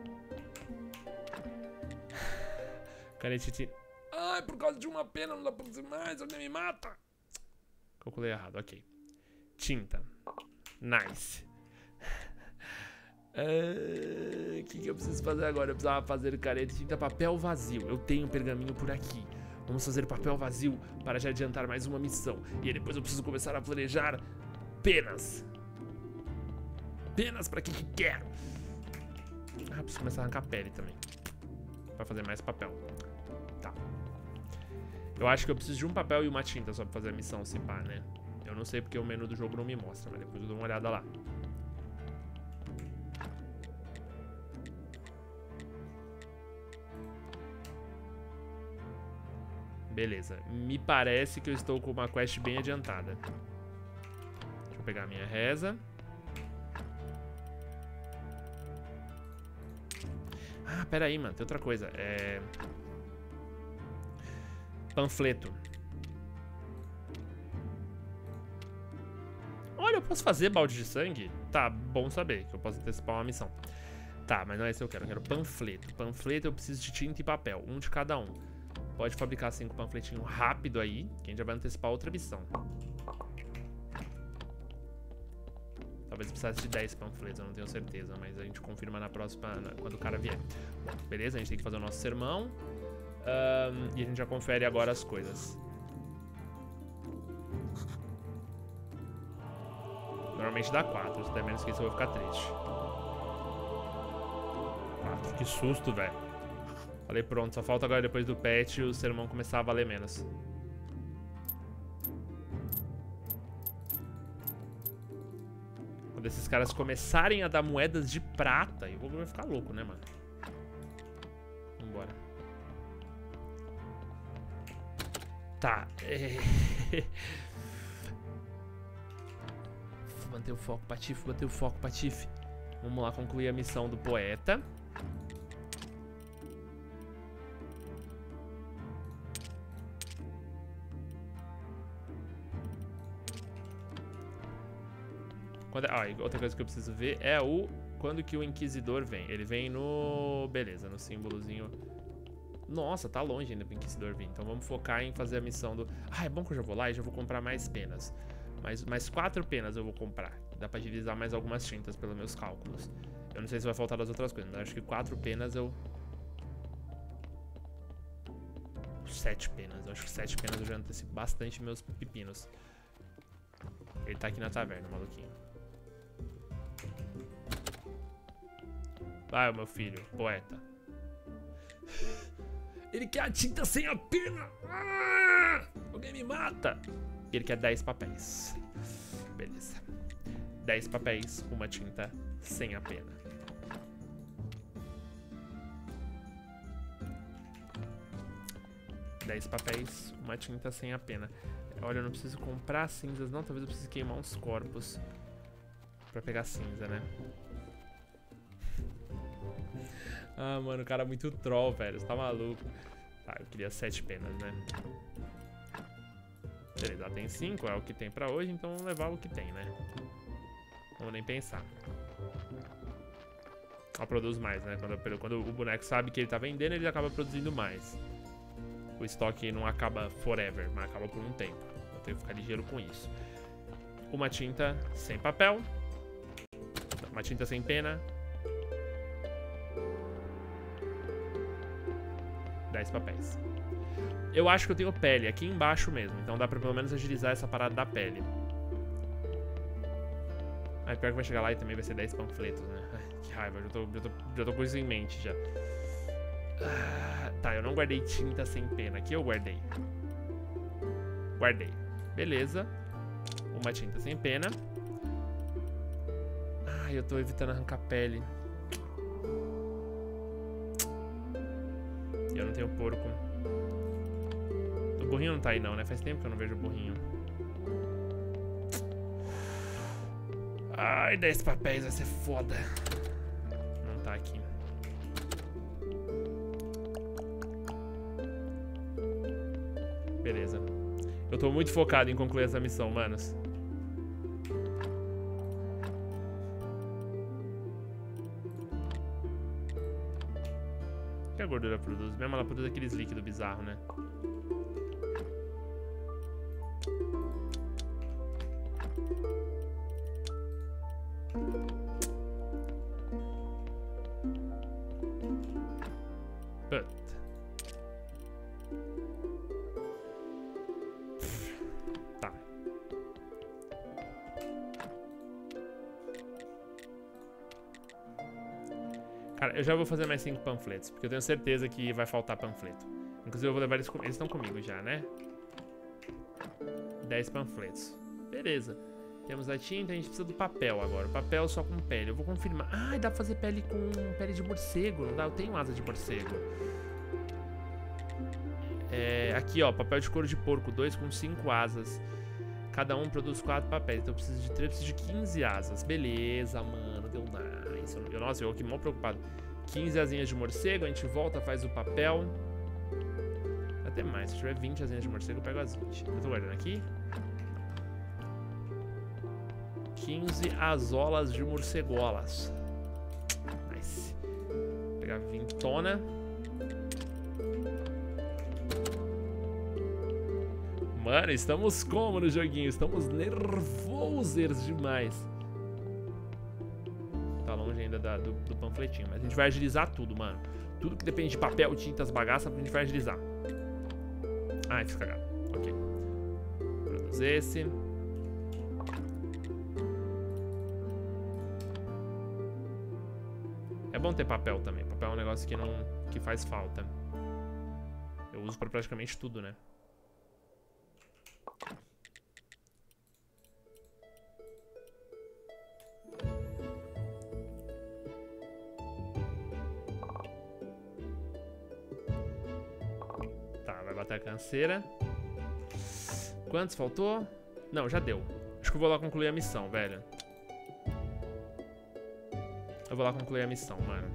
Canetinha. Ai, por causa de uma pena não dá pra fazer mais, alguém me mata. Calculei errado, ok. Tinta. Nice. O uh, que, que eu preciso fazer agora? Eu precisava fazer caneta de tinta, papel vazio. Eu tenho pergaminho por aqui. Vamos fazer papel vazio para já adiantar mais uma missão. E aí depois eu preciso começar a planejar penas. Penas pra quem que quero. Ah, preciso começar a arrancar pele também. Pra fazer mais papel. Tá. Eu acho que eu preciso de um papel e uma tinta só pra fazer a missão, se pá, né? Eu não sei porque o menu do jogo não me mostra, mas depois eu dou uma olhada lá. Beleza, me parece que eu estou com uma quest bem adiantada. Deixa eu pegar a minha reza. Ah, pera aí, mano, tem outra coisa. É... Panfleto. Olha, eu posso fazer balde de sangue? Tá, bom saber que eu posso antecipar uma missão. Tá, mas não é isso que eu quero. Eu quero panfleto. Panfleto eu preciso de tinta e papel. Um de cada um. Pode fabricar cinco panfletinhos rápido aí, que a gente já vai antecipar outra missão. Talvez precisasse de dez panfletos, eu não tenho certeza, mas a gente confirma na próxima, na, quando o cara vier. Bom, beleza, a gente tem que fazer o nosso sermão. Um, e a gente já confere agora as coisas. Normalmente dá quatro, se der menos que isso eu vou ficar triste. quatro, que susto, velho. Falei, pronto, só falta agora depois do patch o sermão começar a valer menos. Quando esses caras começarem a dar moedas de prata, eu vou ficar louco, né, mano? Vambora. Tá. É... Manter o foco, Patife, manter o foco, Patife. Vamos lá concluir a missão do poeta. Quando, ah, outra coisa que eu preciso ver é o... Quando que o Inquisidor vem? Ele vem no... Beleza, no símbolozinho... Nossa, tá longe ainda pro Inquisidor vir. Então vamos focar em fazer a missão do... Ah, é bom que eu já vou lá e já vou comprar mais penas. Mais, mais quatro penas eu vou comprar. Dá pra agilizar mais algumas tintas pelos meus cálculos. Eu não sei se vai faltar das outras coisas, mas acho que quatro penas eu... Sete penas. Eu acho que sete penas eu já antecipo bastante meus pepinos. Ele tá aqui na taverna, maluquinho. Vai, meu filho, poeta. Ele quer a tinta sem a pena. Ah, alguém me mata. Ele quer dez papéis. Beleza. dez papéis, uma tinta sem a pena. dez papéis, uma tinta sem a pena. Olha, eu não preciso comprar cinzas, não. Talvez eu precise queimar uns corpos pra pegar cinza, né? Ah, mano, o cara é muito troll, velho. Você tá maluco. Tá, eu queria sete penas, né? Beleza, ela tem cinco, é o que tem pra hoje, então vamos levar o que tem, né? Não vou nem pensar. Ela produz mais, né? Quando, quando o boneco sabe que ele tá vendendo, ele acaba produzindo mais. O estoque não acaba forever, mas acaba por um tempo. Eu tenho que ficar ligeiro com isso. Uma tinta sem papel. Uma tinta sem pena. dez papéis. Eu acho que eu tenho pele aqui embaixo mesmo, então dá pra pelo menos agilizar essa parada da pele. Ai, pior que vai chegar lá e também vai ser dez panfletos, né? Ai, que raiva, já tô, já, tô, já tô com isso em mente já. Ah, tá, eu não guardei tinta sem pena. Aqui eu guardei. Guardei. Beleza. Uma tinta sem pena. Ai, eu tô evitando arrancar pele. E eu não tenho porco. O burrinho não tá aí não, né? Faz tempo que eu não vejo o burrinho. Ai, dez papéis vai ser foda. Não tá aqui. Beleza. Eu tô muito focado em concluir essa missão, manos. O que a gordura produz? Mesmo ela produz aqueles líquidos bizarros, né? But. Tá. Cara, eu já vou fazer mais cinco panfletos, porque eu tenho certeza que vai faltar panfleto. Inclusive eu vou levar eles com... Eles estão comigo já, né? dez panfletos. Beleza. Temos a tinta, a gente precisa do papel agora. O papel só com pele. Eu vou confirmar. Ah, dá pra fazer pele com pele de morcego, não dá? Eu tenho asa de morcego. É, aqui, ó, papel de couro de porco, dois com cinco asas. Cada um produz quatro papéis. Então eu preciso de três, preciso de quinze asas. Beleza, mano, deu nice. Eu, nossa, eu aqui mal preocupado. quinze asinhas de morcego, a gente volta, faz o papel. Até mais, se tiver vinte asinhas de morcego, eu pego as vinte. Eu tô guardando aqui. quinze azolas de morcegolas. Nice. Vou pegar vintona. Mano, estamos como no joguinho? Estamos nervosers demais. Tá longe ainda da, do, do panfletinho, mas a gente vai agilizar tudo, mano. Tudo que depende de papel, tintas, bagaça, a gente vai agilizar. Ah, fiz cagado. Ok. Produz esse. É bom ter papel também. Papel é um negócio que não que faz falta. Eu uso pra praticamente tudo, né? Tá, vai bater a canseira. Quantos faltou? Não, já deu. Acho que eu vou lá concluir a missão, velho. Eu vou lá concluir a missão, mano.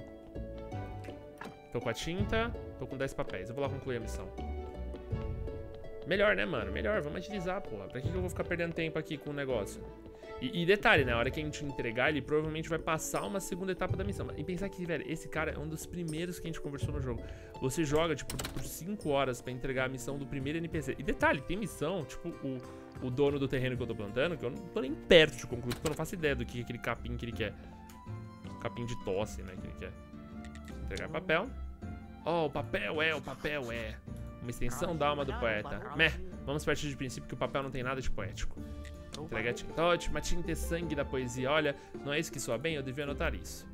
Tô com a tinta, tô com dez papéis. Eu vou lá concluir a missão. Melhor, né, mano? Melhor, vamos agilizar, porra. Pra que que eu vou ficar perdendo tempo aqui com o negócio? E, e detalhe, né? A hora que a gente entregar, ele provavelmente vai passar uma segunda etapa da missão. E pensar que, velho, esse cara é um dos primeiros que a gente conversou no jogo. Você joga, tipo, por cinco horas pra entregar a missão do primeiro N P C. E detalhe, tem missão, tipo, o, o dono do terreno que eu tô plantando, que eu não tô nem perto de concluir, porque eu não faço ideia do que é aquele capim que ele quer. Capim de tosse, né, que ele quer. Entregar papel. Oh, o papel é, o papel é. Uma extensão da alma do poeta. Meh, vamos partir do princípio que o papel não tem nada de poético. Entrega a tinta. Ótimo, a tinta é sangue da poesia. Olha, não é isso que soa bem? Eu devia anotar isso.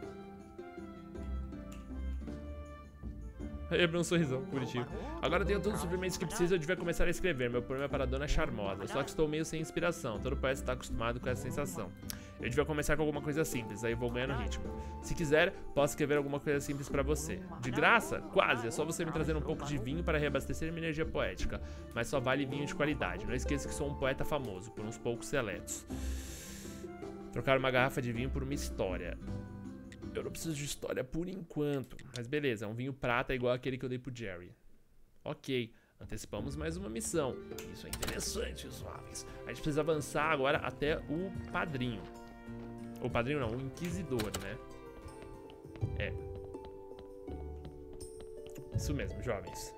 Aí abriu um sorrisão, bonitinho. Agora tenho todos os suprimentos que preciso, eu devia começar a escrever. Meu poema é para a Dona Charmosa. Só que estou meio sem inspiração. Todo poeta está acostumado com essa sensação. Eu devia começar com alguma coisa simples, aí vou ganhando ritmo. Se quiser, posso escrever alguma coisa simples pra você. De graça? Quase. É só você me trazer um pouco de vinho para reabastecer minha energia poética. Mas só vale vinho de qualidade. Não esqueça que sou um poeta famoso, por uns poucos seletos. Trocar uma garrafa de vinho por uma história. Eu não preciso de história por enquanto. Mas beleza, é um vinho prata igual aquele que eu dei pro Jerry. Ok. Antecipamos mais uma missão. Isso é interessante, suaves. A gente precisa avançar agora até o padrinho. O padrinho não, o inquisidor, né? É. Isso mesmo, jovens.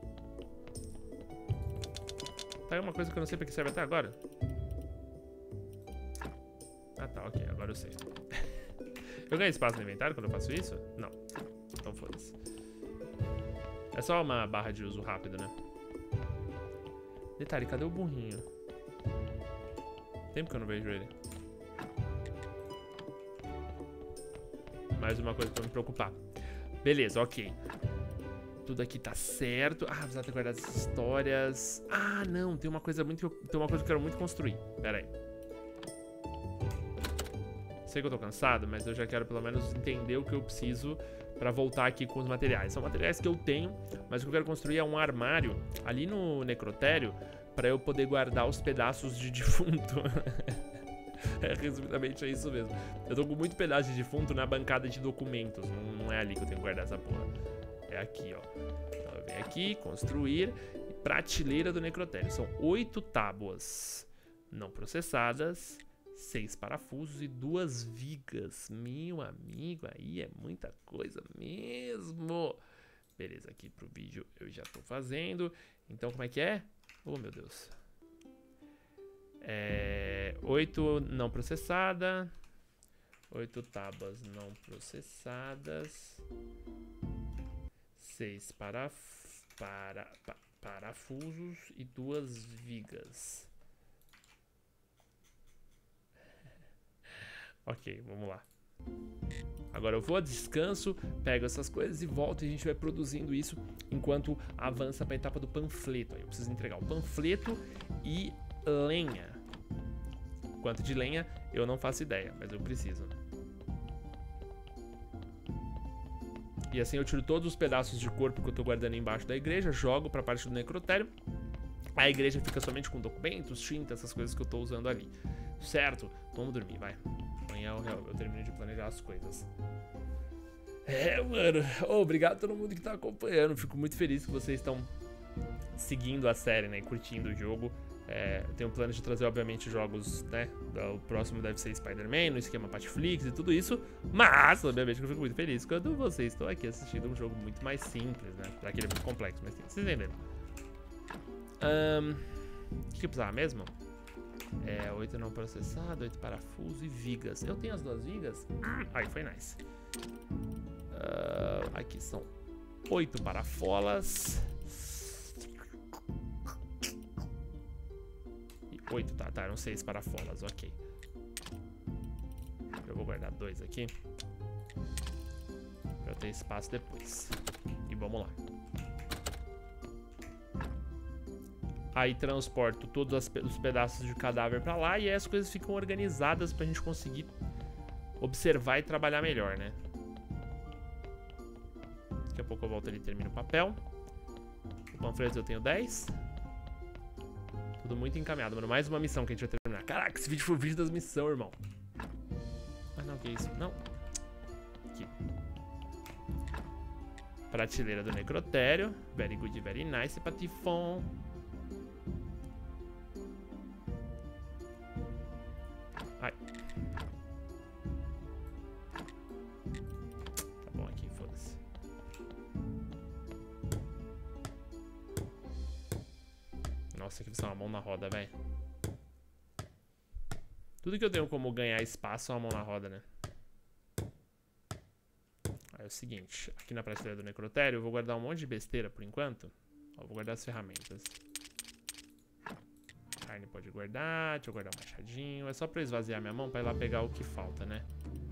Tá aí uma coisa que eu não sei pra que serve até agora. Ah tá, ok, agora eu sei. Eu ganho espaço no inventário quando eu faço isso? Não. Então foda-se. É só uma barra de uso rápido, né? Detalhe, cadê o burrinho? Tempo que eu não vejo ele. Mais uma coisa pra me preocupar. Beleza, ok. Tudo aqui tá certo. Ah, precisa ter guardado as histórias. Ah, não, tem uma coisa muito. Tem uma coisa que eu quero muito construir. Pera aí. Sei que eu tô cansado, mas eu já quero pelo menos entender o que eu preciso pra voltar aqui com os materiais. São materiais que eu tenho, mas o que eu quero construir é um armário ali no necrotério pra eu poder guardar os pedaços de defunto. É, resumidamente é isso mesmo. Eu tô com muito pedaço de defunto na bancada de documentos. Não, não é ali que eu tenho que guardar essa porra. É aqui, ó. Então eu venho aqui, construir. Prateleira do necrotério. São oito tábuas não processadas, seis parafusos e duas vigas. Meu amigo, aí é muita coisa mesmo. Beleza, aqui pro vídeo eu já tô fazendo. Então como é que é? Oh, meu Deus. É, oito não processada, oito tábuas não processadas, seis para, para, pa, parafusos e duas vigas. Ok, vamos lá. Agora eu vou, descanso, pego essas coisas e volto e a gente vai produzindo isso enquanto avança para a etapa do panfleto. Aí eu preciso entregar o panfleto e lenha. Quanto de lenha, eu não faço ideia, mas eu preciso. E assim eu tiro todos os pedaços de corpo que eu tô guardando embaixo da igreja, jogo pra parte do necrotério. A igreja fica somente com documentos, tinta, essas coisas que eu tô usando ali. Certo? Vamos dormir, vai. Amanhã eu, eu termino de planejar as coisas. É, mano. Oh, obrigado a todo mundo que tá acompanhando. Fico muito feliz que vocês estão seguindo a série, né? E curtindo o jogo. É, eu tenho um plano de trazer, obviamente, jogos, né? O próximo deve ser Spider-Man, no esquema Patflix e tudo isso. Mas, obviamente, eu fico muito feliz quando vocês estão aqui assistindo um jogo muito mais simples, né? Aquele é muito complexo, mas vocês entenderam. Um, o que eu precisava mesmo? É, oito não processado, oito parafusos e vigas. Eu tenho as duas vigas? Aí foi nice. Uh, aqui são oito parafolas. oito, tá, tá, eram seis parafolas, ok. Eu vou guardar dois aqui pra eu ter espaço depois. E vamos lá. Aí transporto todos os pedaços de cadáver pra lá e aí as coisas ficam organizadas pra gente conseguir observar e trabalhar melhor, né? Daqui a pouco eu volto ali e termino o papel. O panfleto eu tenho dez. Tudo muito encaminhado, mano. Mais uma missão que a gente vai terminar. Caraca, esse vídeo foi o vídeo das missões, irmão. Ah, não, que isso? Não. Aqui. Prateleira do necrotério. Very good, very nice, patifon. Ai. Tá bom aqui, foda-se. Nossa, aqui precisa uma mão na roda, velho. Tudo que eu tenho como ganhar espaço é uma mão na roda, né? Aí é o seguinte, aqui na prateleira do necrotério eu vou guardar um monte de besteira por enquanto. Ó, vou guardar as ferramentas. Carne pode guardar, deixa eu guardar um machadinho. É só pra eu esvaziar minha mão pra ir lá pegar o que falta, né?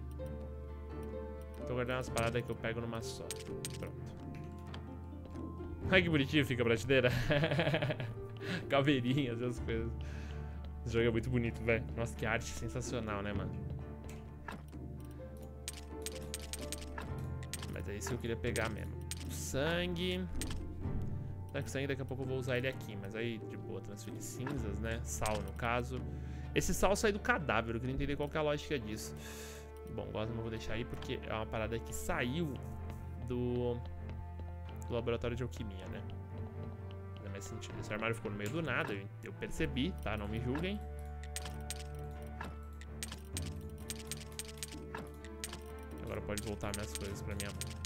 Tô guardando umas paradas que eu pego numa só. Pronto. Ai, que bonitinho fica a prateleira. Caveirinhas, essas coisas. Esse jogo é muito bonito, velho. Nossa, que arte sensacional, né, mano? Mas é isso que eu queria pegar mesmo. O sangue. Tá com sangue, daqui a pouco eu vou usar ele aqui. Mas aí, de boa, transferir cinzas, né? Sal, no caso. Esse sal sai do cadáver. Eu queria entender qual que é a lógica disso. Bom, Gosma eu vou deixar aí porque é uma parada que saiu do, do laboratório de alquimia, né? Sentido. Esse armário ficou no meio do nada, eu, eu percebi, tá? Não me julguem. Agora pode voltar minhas coisas pra minha mão.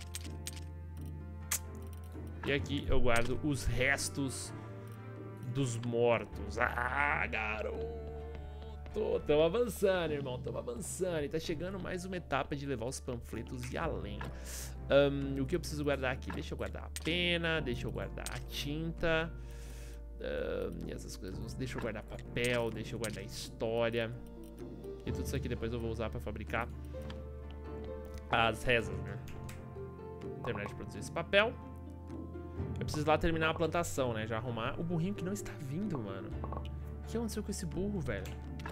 E aqui eu guardo os restos dos mortos. Ah, garoto! Tamo avançando, irmão. Tamo avançando. E tá chegando mais uma etapa de levar os panfletos e além. Um, o que eu preciso guardar aqui? Deixa eu guardar a pena, deixa eu guardar a tinta um, e essas coisas. Deixa eu guardar papel, deixa eu guardar história. E tudo isso aqui depois eu vou usar pra fabricar as rezas, né? Vou terminar de produzir esse papel. Eu preciso lá terminar a plantação, né? Já arrumar o burrinho que não está vindo, mano. O que aconteceu com esse burro, velho?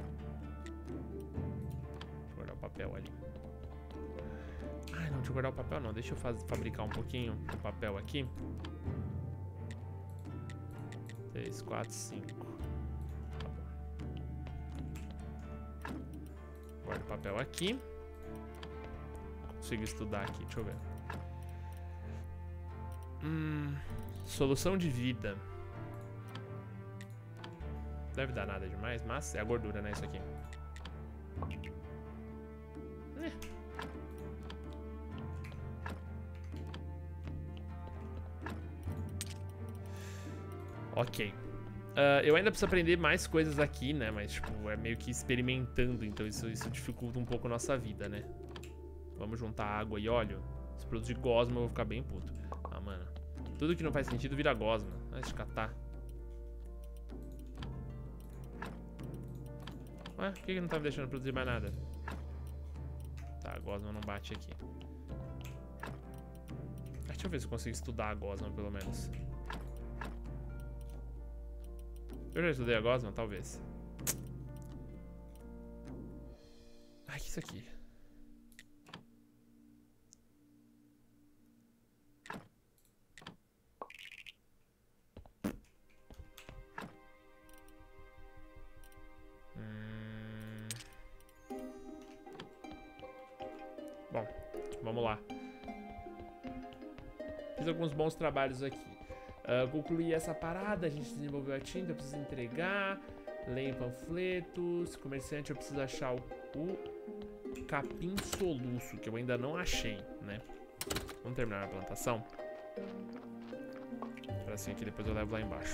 Vou guardar o papel ali. Ai, não, deixa eu guardar o papel não. Deixa eu faz, fabricar um pouquinho o papel aqui. três, quatro, cinco. Tá bom. Guardo o papel aqui. Consigo estudar aqui, deixa eu ver. Hum, solução de vida. Deve dar nada demais, mas é a gordura, né, isso aqui. É. Ok. Uh, eu ainda preciso aprender mais coisas aqui, né? Mas, tipo, é meio que experimentando. Então isso, isso dificulta um pouco a nossa vida, né? Vamos juntar água e óleo. Se produzir gosma, eu vou ficar bem puto. Ah, mano. Tudo que não faz sentido vira gosma. Vai se catar. Ué, por que que não tá me deixando produzir mais nada? Tá, a gosma não bate aqui. Ah, deixa eu ver se eu consigo estudar a gosma, pelo menos. Eu já estudei a gosma? Talvez. Ai, que isso aqui? Hum... Bom, vamos lá. Fiz alguns bons trabalhos aqui. Uh, concluir essa parada, a gente desenvolveu a tinta, eu preciso entregar. Lenha e panfletos. Comerciante, eu preciso achar o, o capim soluço, que eu ainda não achei, né? Vamos terminar a plantação. Para assim que depois eu levo lá embaixo.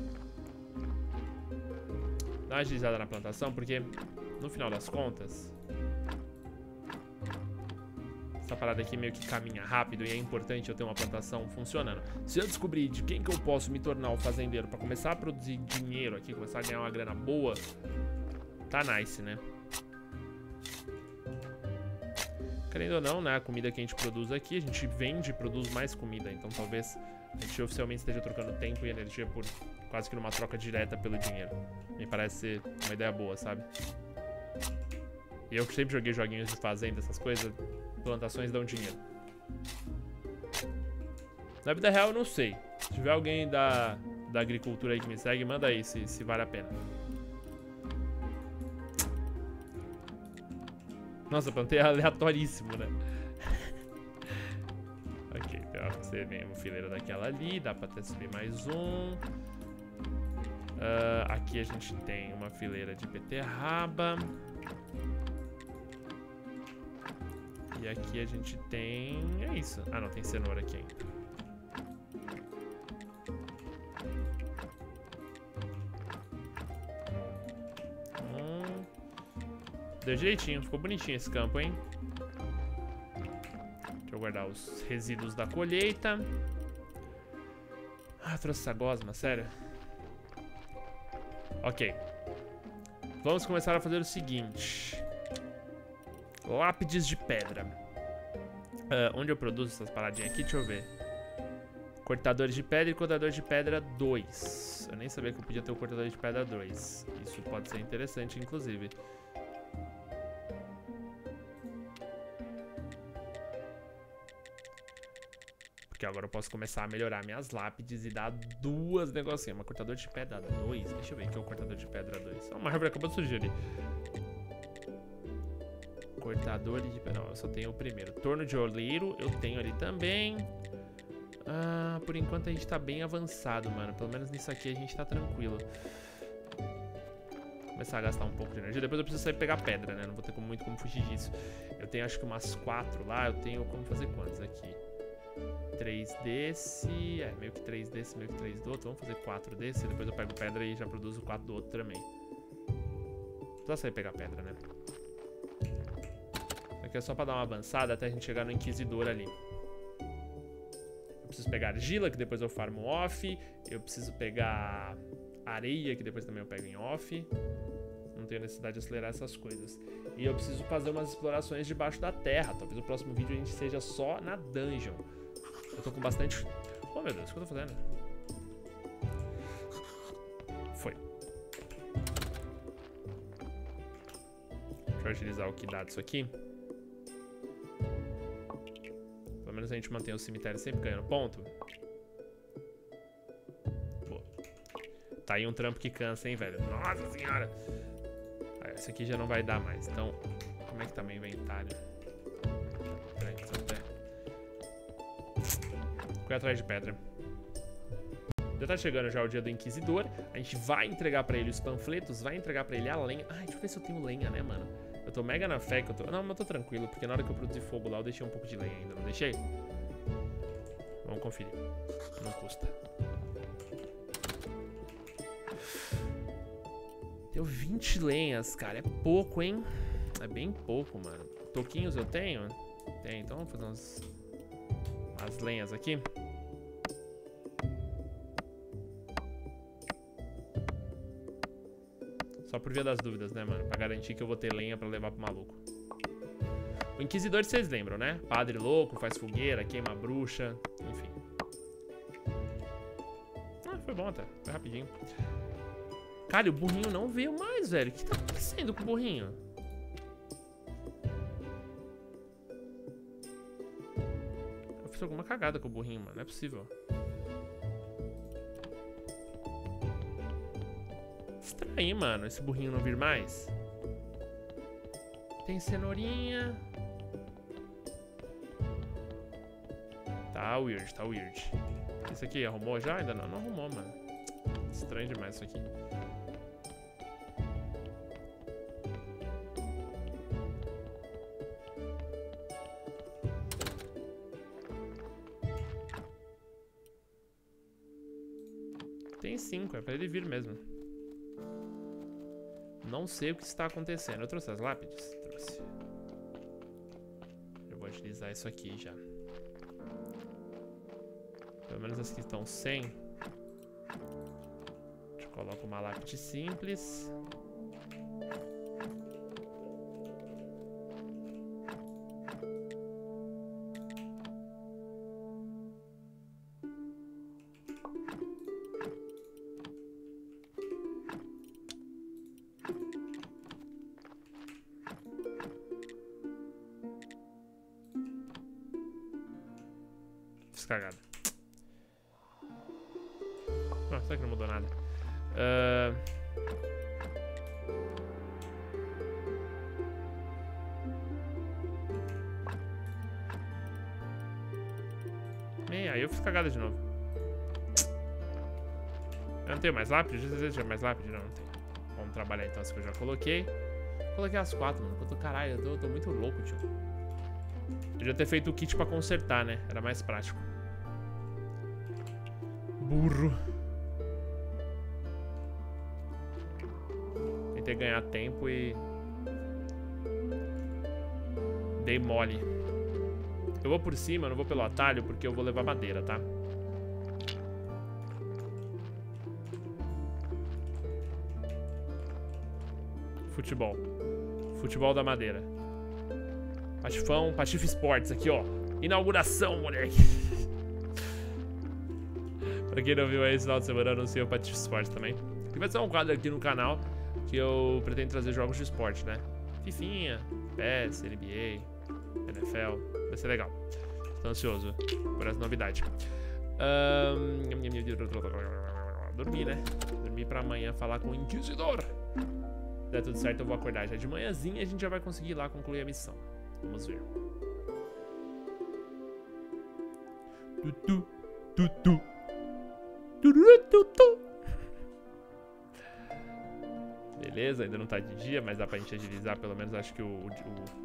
Dá uma agilizada na plantação, porque no final das contas essa parada aqui meio que caminha rápido e é importante eu ter uma plantação funcionando. Se eu descobrir de quem que eu posso me tornar um fazendeiro pra começar a produzir dinheiro aqui, começar a ganhar uma grana boa, tá nice, né? Querendo ou não, né, a comida que a gente produz aqui, a gente vende e produz mais comida, então talvez a gente oficialmente esteja trocando tempo e energia por quase que numa troca direta pelo dinheiro. Me parece ser uma ideia boa, sabe? E eu que sempre joguei joguinhos de fazenda, essas coisas, plantações dão dinheiro. Na vida real eu não sei. Se tiver alguém da, da agricultura aí que me segue, manda aí se, se vale a pena. Nossa, plantei aleatoríssimo, né? Ok, então você vem uma fileira daquela ali, dá pra até subir mais um. Uh, aqui a gente tem uma fileira de beterraba. E aqui a gente tem... é isso. Ah, não, tem cenoura aqui ainda. Hum. Deu direitinho. Ficou bonitinho esse campo, hein? Deixa eu guardar os resíduos da colheita. Ah, trouxe essa gosma, sério? Ok. Vamos começar a fazer o seguinte. Lápides de pedra. Uh, onde eu produzo essas paradinhas aqui? Deixa eu ver. Cortadores de pedra e cortador de pedra dois. Eu nem sabia que eu podia ter o cortador de pedra dois. Isso pode ser interessante, inclusive. Porque agora eu posso começar a melhorar minhas lápides e dar duas negocinhos. Uma cortador de pedra dois. Deixa eu ver o que é o cortador de pedra dois. Uma árvore acabou de surgir ali. Cortador de pedra. Não, eu só tenho o primeiro. Torno de oleiro eu tenho ali também. Ah, por enquanto a gente tá bem avançado, mano. Pelo menos nisso aqui a gente tá tranquilo. Vou começar a gastar um pouco de energia. Depois eu preciso sair pegar pedra, né? Não vou ter muito como fugir disso. Eu tenho acho que umas quatro lá. Eu tenho como fazer quantos aqui? Três desse. É, meio que três desse, meio que três do outro. Vamos fazer quatro desse. Depois eu pego pedra e já produzo quatro do outro também. Precisa sair pegar pedra, né? Aqui é só pra dar uma avançada até a gente chegar no Inquisidor ali. Eu preciso pegar argila, que depois eu farmo off. Eu preciso pegar areia, que depois também eu pego em off. Não tenho necessidade de acelerar essas coisas. E eu preciso fazer umas explorações debaixo da terra. Talvez o próximo vídeo a gente seja só na dungeon. Eu tô com bastante... Oh, meu Deus, o que eu tô fazendo? Foi. Deixa eu agilizar o que dá disso aqui. Pelo menos a gente mantém o cemitério sempre ganhando ponto. Pô. Tá aí um trampo que cansa, hein, velho? Nossa senhora! Ah, esse aqui já não vai dar mais. Então, como é que tá meu inventário? Peraí, deixa eu ver. Fui atrás de pedra. Já tá chegando já o dia do Inquisidor. A gente vai entregar pra ele os panfletos, vai entregar pra ele a lenha. Ai, deixa eu ver se eu tenho lenha, né, mano? Eu tô mega na fé que eu tô... Não, mas eu tô tranquilo, porque na hora que eu produzi fogo lá, eu deixei um pouco de lenha ainda, não deixei? Vamos conferir. Não custa. Deu vinte lenhas, cara. É pouco, hein? É bem pouco, mano. Toquinhos eu tenho? Tem, então vamos fazer umas... umas lenhas aqui. Só por via das dúvidas, né, mano? Pra garantir que eu vou ter lenha pra levar pro maluco. O Inquisidor, vocês lembram, né? Padre louco, faz fogueira, queima a bruxa, enfim. Ah, foi bom até. Foi rapidinho. Cara, o burrinho não veio mais, velho. O que tá acontecendo com o burrinho? Eu fiz alguma cagada com o burrinho, mano. Não é possível. Estranho, mano, esse burrinho não vir mais. Tem cenourinha. Tá weird, tá weird. Isso aqui arrumou já? Ainda não, não arrumou, mano. Estranho demais isso aqui. Tem cinco, é pra ele vir mesmo. Não sei o que está acontecendo. Eu trouxe as lápides? Trouxe. Eu vou utilizar isso aqui já. Pelo menos as que estão sem. A gente coloca uma lápide simples. Fiz cagada. Ah, será que não mudou nada? Uh... Bem, aí eu fiz cagada de novo. Eu não tenho mais lápide? Já tinha mais lápide? Não, não tenho. Vamos trabalhar então as que eu já coloquei. Coloquei as quatro, mano. Eu tô, caralho, eu tô, eu tô muito louco, tio. Eu devia ter feito o kit pra consertar, né? Era mais prático. Burro. Tentei ganhar tempo e... dei mole. Eu vou por cima, eu não vou pelo atalho, porque eu vou levar madeira, tá? Futebol. Futebol da madeira. Patifão, Patife Sports aqui, ó. Inauguração, moleque. Pra quem não viu aí, esse final de semana eu anunciei o Patife Sports também. E vai ser um quadro aqui no canal que eu pretendo trazer jogos de esporte, né? Fifinha, P E S, N B A, N F L. Vai ser legal. Tô ansioso por essa novidade. Um... Dormir, né? Dormir pra amanhã falar com o Inquisidor. Se der tudo certo, eu vou acordar já de manhãzinha e a gente já vai conseguir ir lá concluir a missão. Vamos ver. Tutu, tutu. Tutu. Beleza, ainda não tá de dia, mas dá pra gente agilizar. Pelo menos acho que o, o,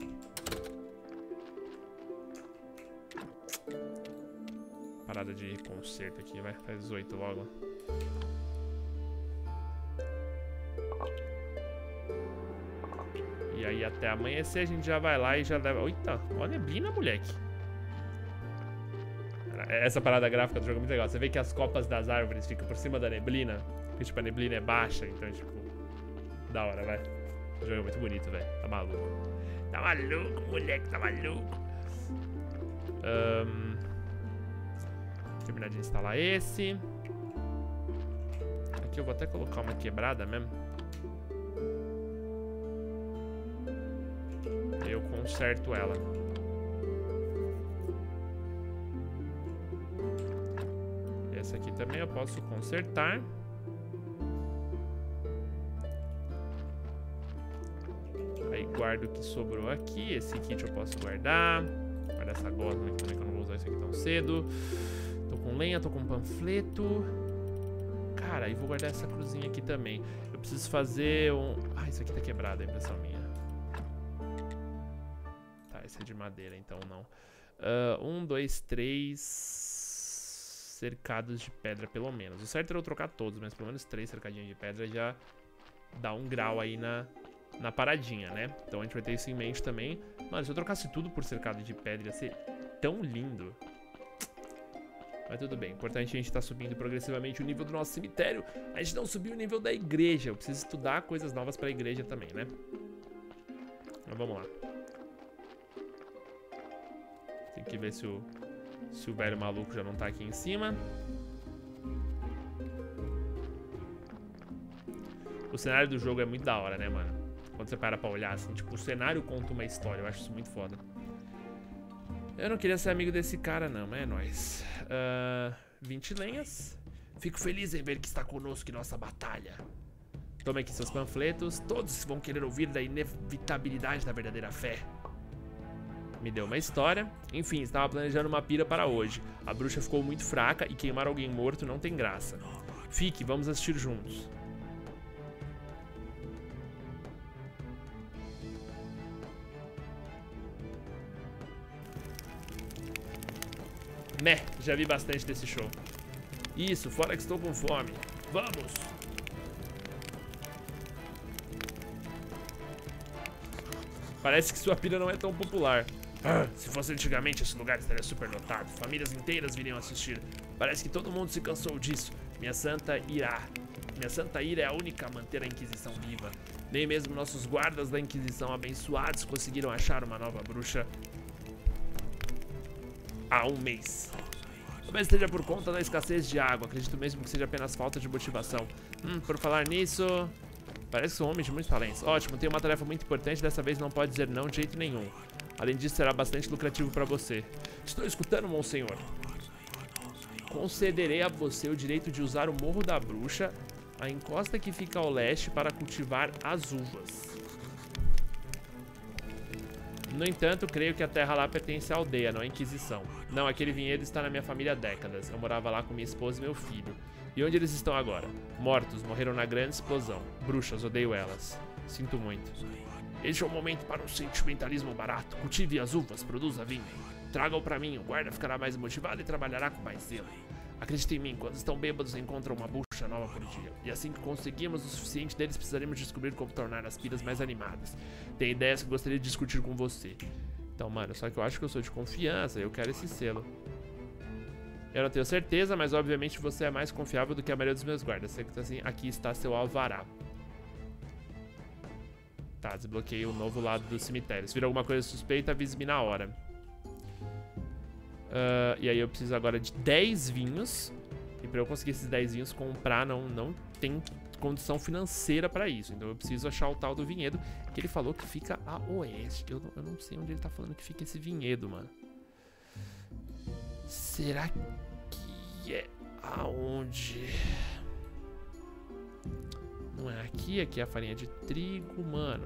o... Parada de conserto aqui, vai. Faz oito logo. E aí até amanhecer a gente já vai lá e já leva... Eita, olha a neblina, moleque. Essa parada gráfica do jogo é muito legal. Você vê que as copas das árvores ficam por cima da neblina. Porque tipo, a neblina é baixa, então tipo... Da hora, vai. O jogo é muito bonito, velho. Tá maluco. Tá maluco, moleque, tá maluco. Um... Terminar de instalar esse. Aqui eu vou até colocar uma quebrada mesmo. Eu conserto ela. Essa aqui também eu posso consertar. Aí guardo o que sobrou aqui. Esse kit eu posso guardar. Guardar essa gosma aqui também, que eu não vou usar isso aqui tão cedo. Tô com lenha, tô com panfleto. Cara, aí vou guardar essa cruzinha aqui também. Eu preciso fazer um... Ah, isso aqui tá quebrado, é impressão minha. Esse é de madeira, então não. Uh, um, dois, três cercados de pedra, pelo menos. O certo era eu trocar todos, mas pelo menos três cercadinhos de pedra já dá um grau aí na, na paradinha, né? Então a gente vai ter isso em mente também. Mano, se eu trocasse tudo por cercado de pedra, ia ser tão lindo. Mas tudo bem, importante a gente tá subindo progressivamente o nível do nosso cemitério. A gente não subiu o nível da igreja. Eu preciso estudar coisas novas pra igreja também, né? Mas vamos lá. Tem que ver se o, se o velho maluco já não tá aqui em cima. O cenário do jogo é muito da hora, né, mano? Quando você para pra olhar, assim, tipo, o cenário conta uma história. Eu acho isso muito foda. Eu não queria ser amigo desse cara, não, mas é nóis. Uh, vinte lenhas. Fico feliz em ver que está conosco em nossa batalha. Tome aqui seus panfletos. Todos vão querer ouvir da inevitabilidade da verdadeira fé. Me deu uma história. Enfim, estava planejando uma pira para hoje. A bruxa ficou muito fraca e queimar alguém morto não tem graça. Fique, vamos assistir juntos. Né, já vi bastante desse show. Isso, fora que estou com fome. Vamos! Parece que sua pira não é tão popular. Ah, se fosse antigamente, esse lugar estaria super lotado. Famílias inteiras viriam assistir. Parece que todo mundo se cansou disso. Minha santa ira. Minha santa ira é a única a manter a Inquisição viva. Nem mesmo nossos guardas da Inquisição abençoados conseguiram achar uma nova bruxa há um mês. Talvez esteja por conta da escassez de água. Acredito mesmo que seja apenas falta de motivação. Hum, por falar nisso... Parece que sou um homem de muitos talentos. Ótimo, tenho uma tarefa muito importante. Dessa vez não pode dizer não de jeito nenhum. Além disso, será bastante lucrativo para você. Estou escutando, monsenhor. Concederei a você o direito de usar o Morro da Bruxa, a encosta que fica ao leste, para cultivar as uvas. No entanto, creio que a terra lá pertence à aldeia, não à Inquisição. Não, aquele vinhedo está na minha família há décadas. Eu morava lá com minha esposa e meu filho. E onde eles estão agora? Mortos, morreram na grande explosão. Bruxas, odeio elas. Sinto muito. Este é o momento para um sentimentalismo barato. Cultive as uvas, produza vinho. Traga-o para mim, o guarda ficará mais motivado e trabalhará com mais zelo. Acredite em mim, quando estão bêbados encontram uma bucha nova por dia. E assim que conseguirmos o suficiente deles, precisaremos descobrir como tornar as piras mais animadas. Tem ideias que gostaria de discutir com você. Então, mano, só que eu acho que eu sou de confiança, eu quero esse selo. Eu não tenho certeza, mas obviamente você é mais confiável do que a maioria dos meus guardas. Sei que tá assim, aqui está seu alvará. Tá, desbloqueei o novo lado do cemitério. Se vir alguma coisa suspeita, avise-me na hora. Uh, e aí eu preciso agora de dez vinhos. E pra eu conseguir esses dez vinhos comprar, não, não tem condição financeira pra isso. Então eu preciso achar o tal do vinhedo, que ele falou que fica a oeste. Eu não, eu não sei onde ele tá falando que fica esse vinhedo, mano. Será que é aonde? Não é aqui, aqui é a farinha de trigo, mano.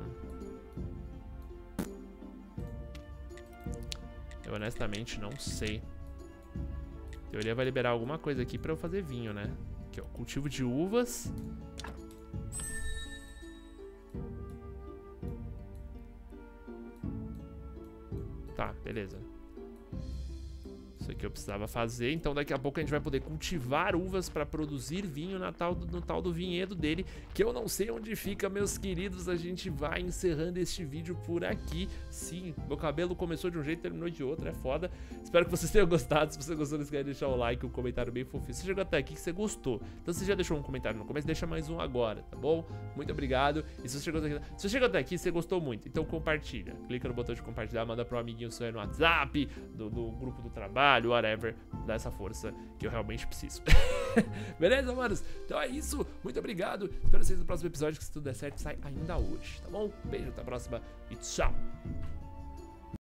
Eu honestamente não sei. A teoria vai liberar alguma coisa aqui pra eu fazer vinho, né? Aqui, ó, cultivo de uvas. Tá, beleza. Isso aqui eu precisava fazer, então daqui a pouco a gente vai poder cultivar uvas para produzir vinho na tal do, no tal do vinhedo dele, que eu não sei onde fica, meus queridos. A gente vai encerrando este vídeo por aqui. Sim, meu cabelo começou de um jeito e terminou de outro, é foda. Espero que vocês tenham gostado. Se você gostou, não esquece de deixar o like, um comentário bem fofinho. Se chegou até aqui que você gostou, então você já deixou um comentário no começo, deixa mais um agora, tá bom? Muito obrigado. E se você chegou até aqui, se você chegou até aqui, você gostou muito, então compartilha. Clica no botão de compartilhar, manda pro amiguinho seu aí no WhatsApp, do, do grupo do trabalho, whatever, dá essa força que eu realmente preciso. Beleza, manos? Então é isso, muito obrigado. Espero vocês no próximo episódio, que se tudo der certo, sai ainda hoje, tá bom? Beijo, até a próxima e tchau!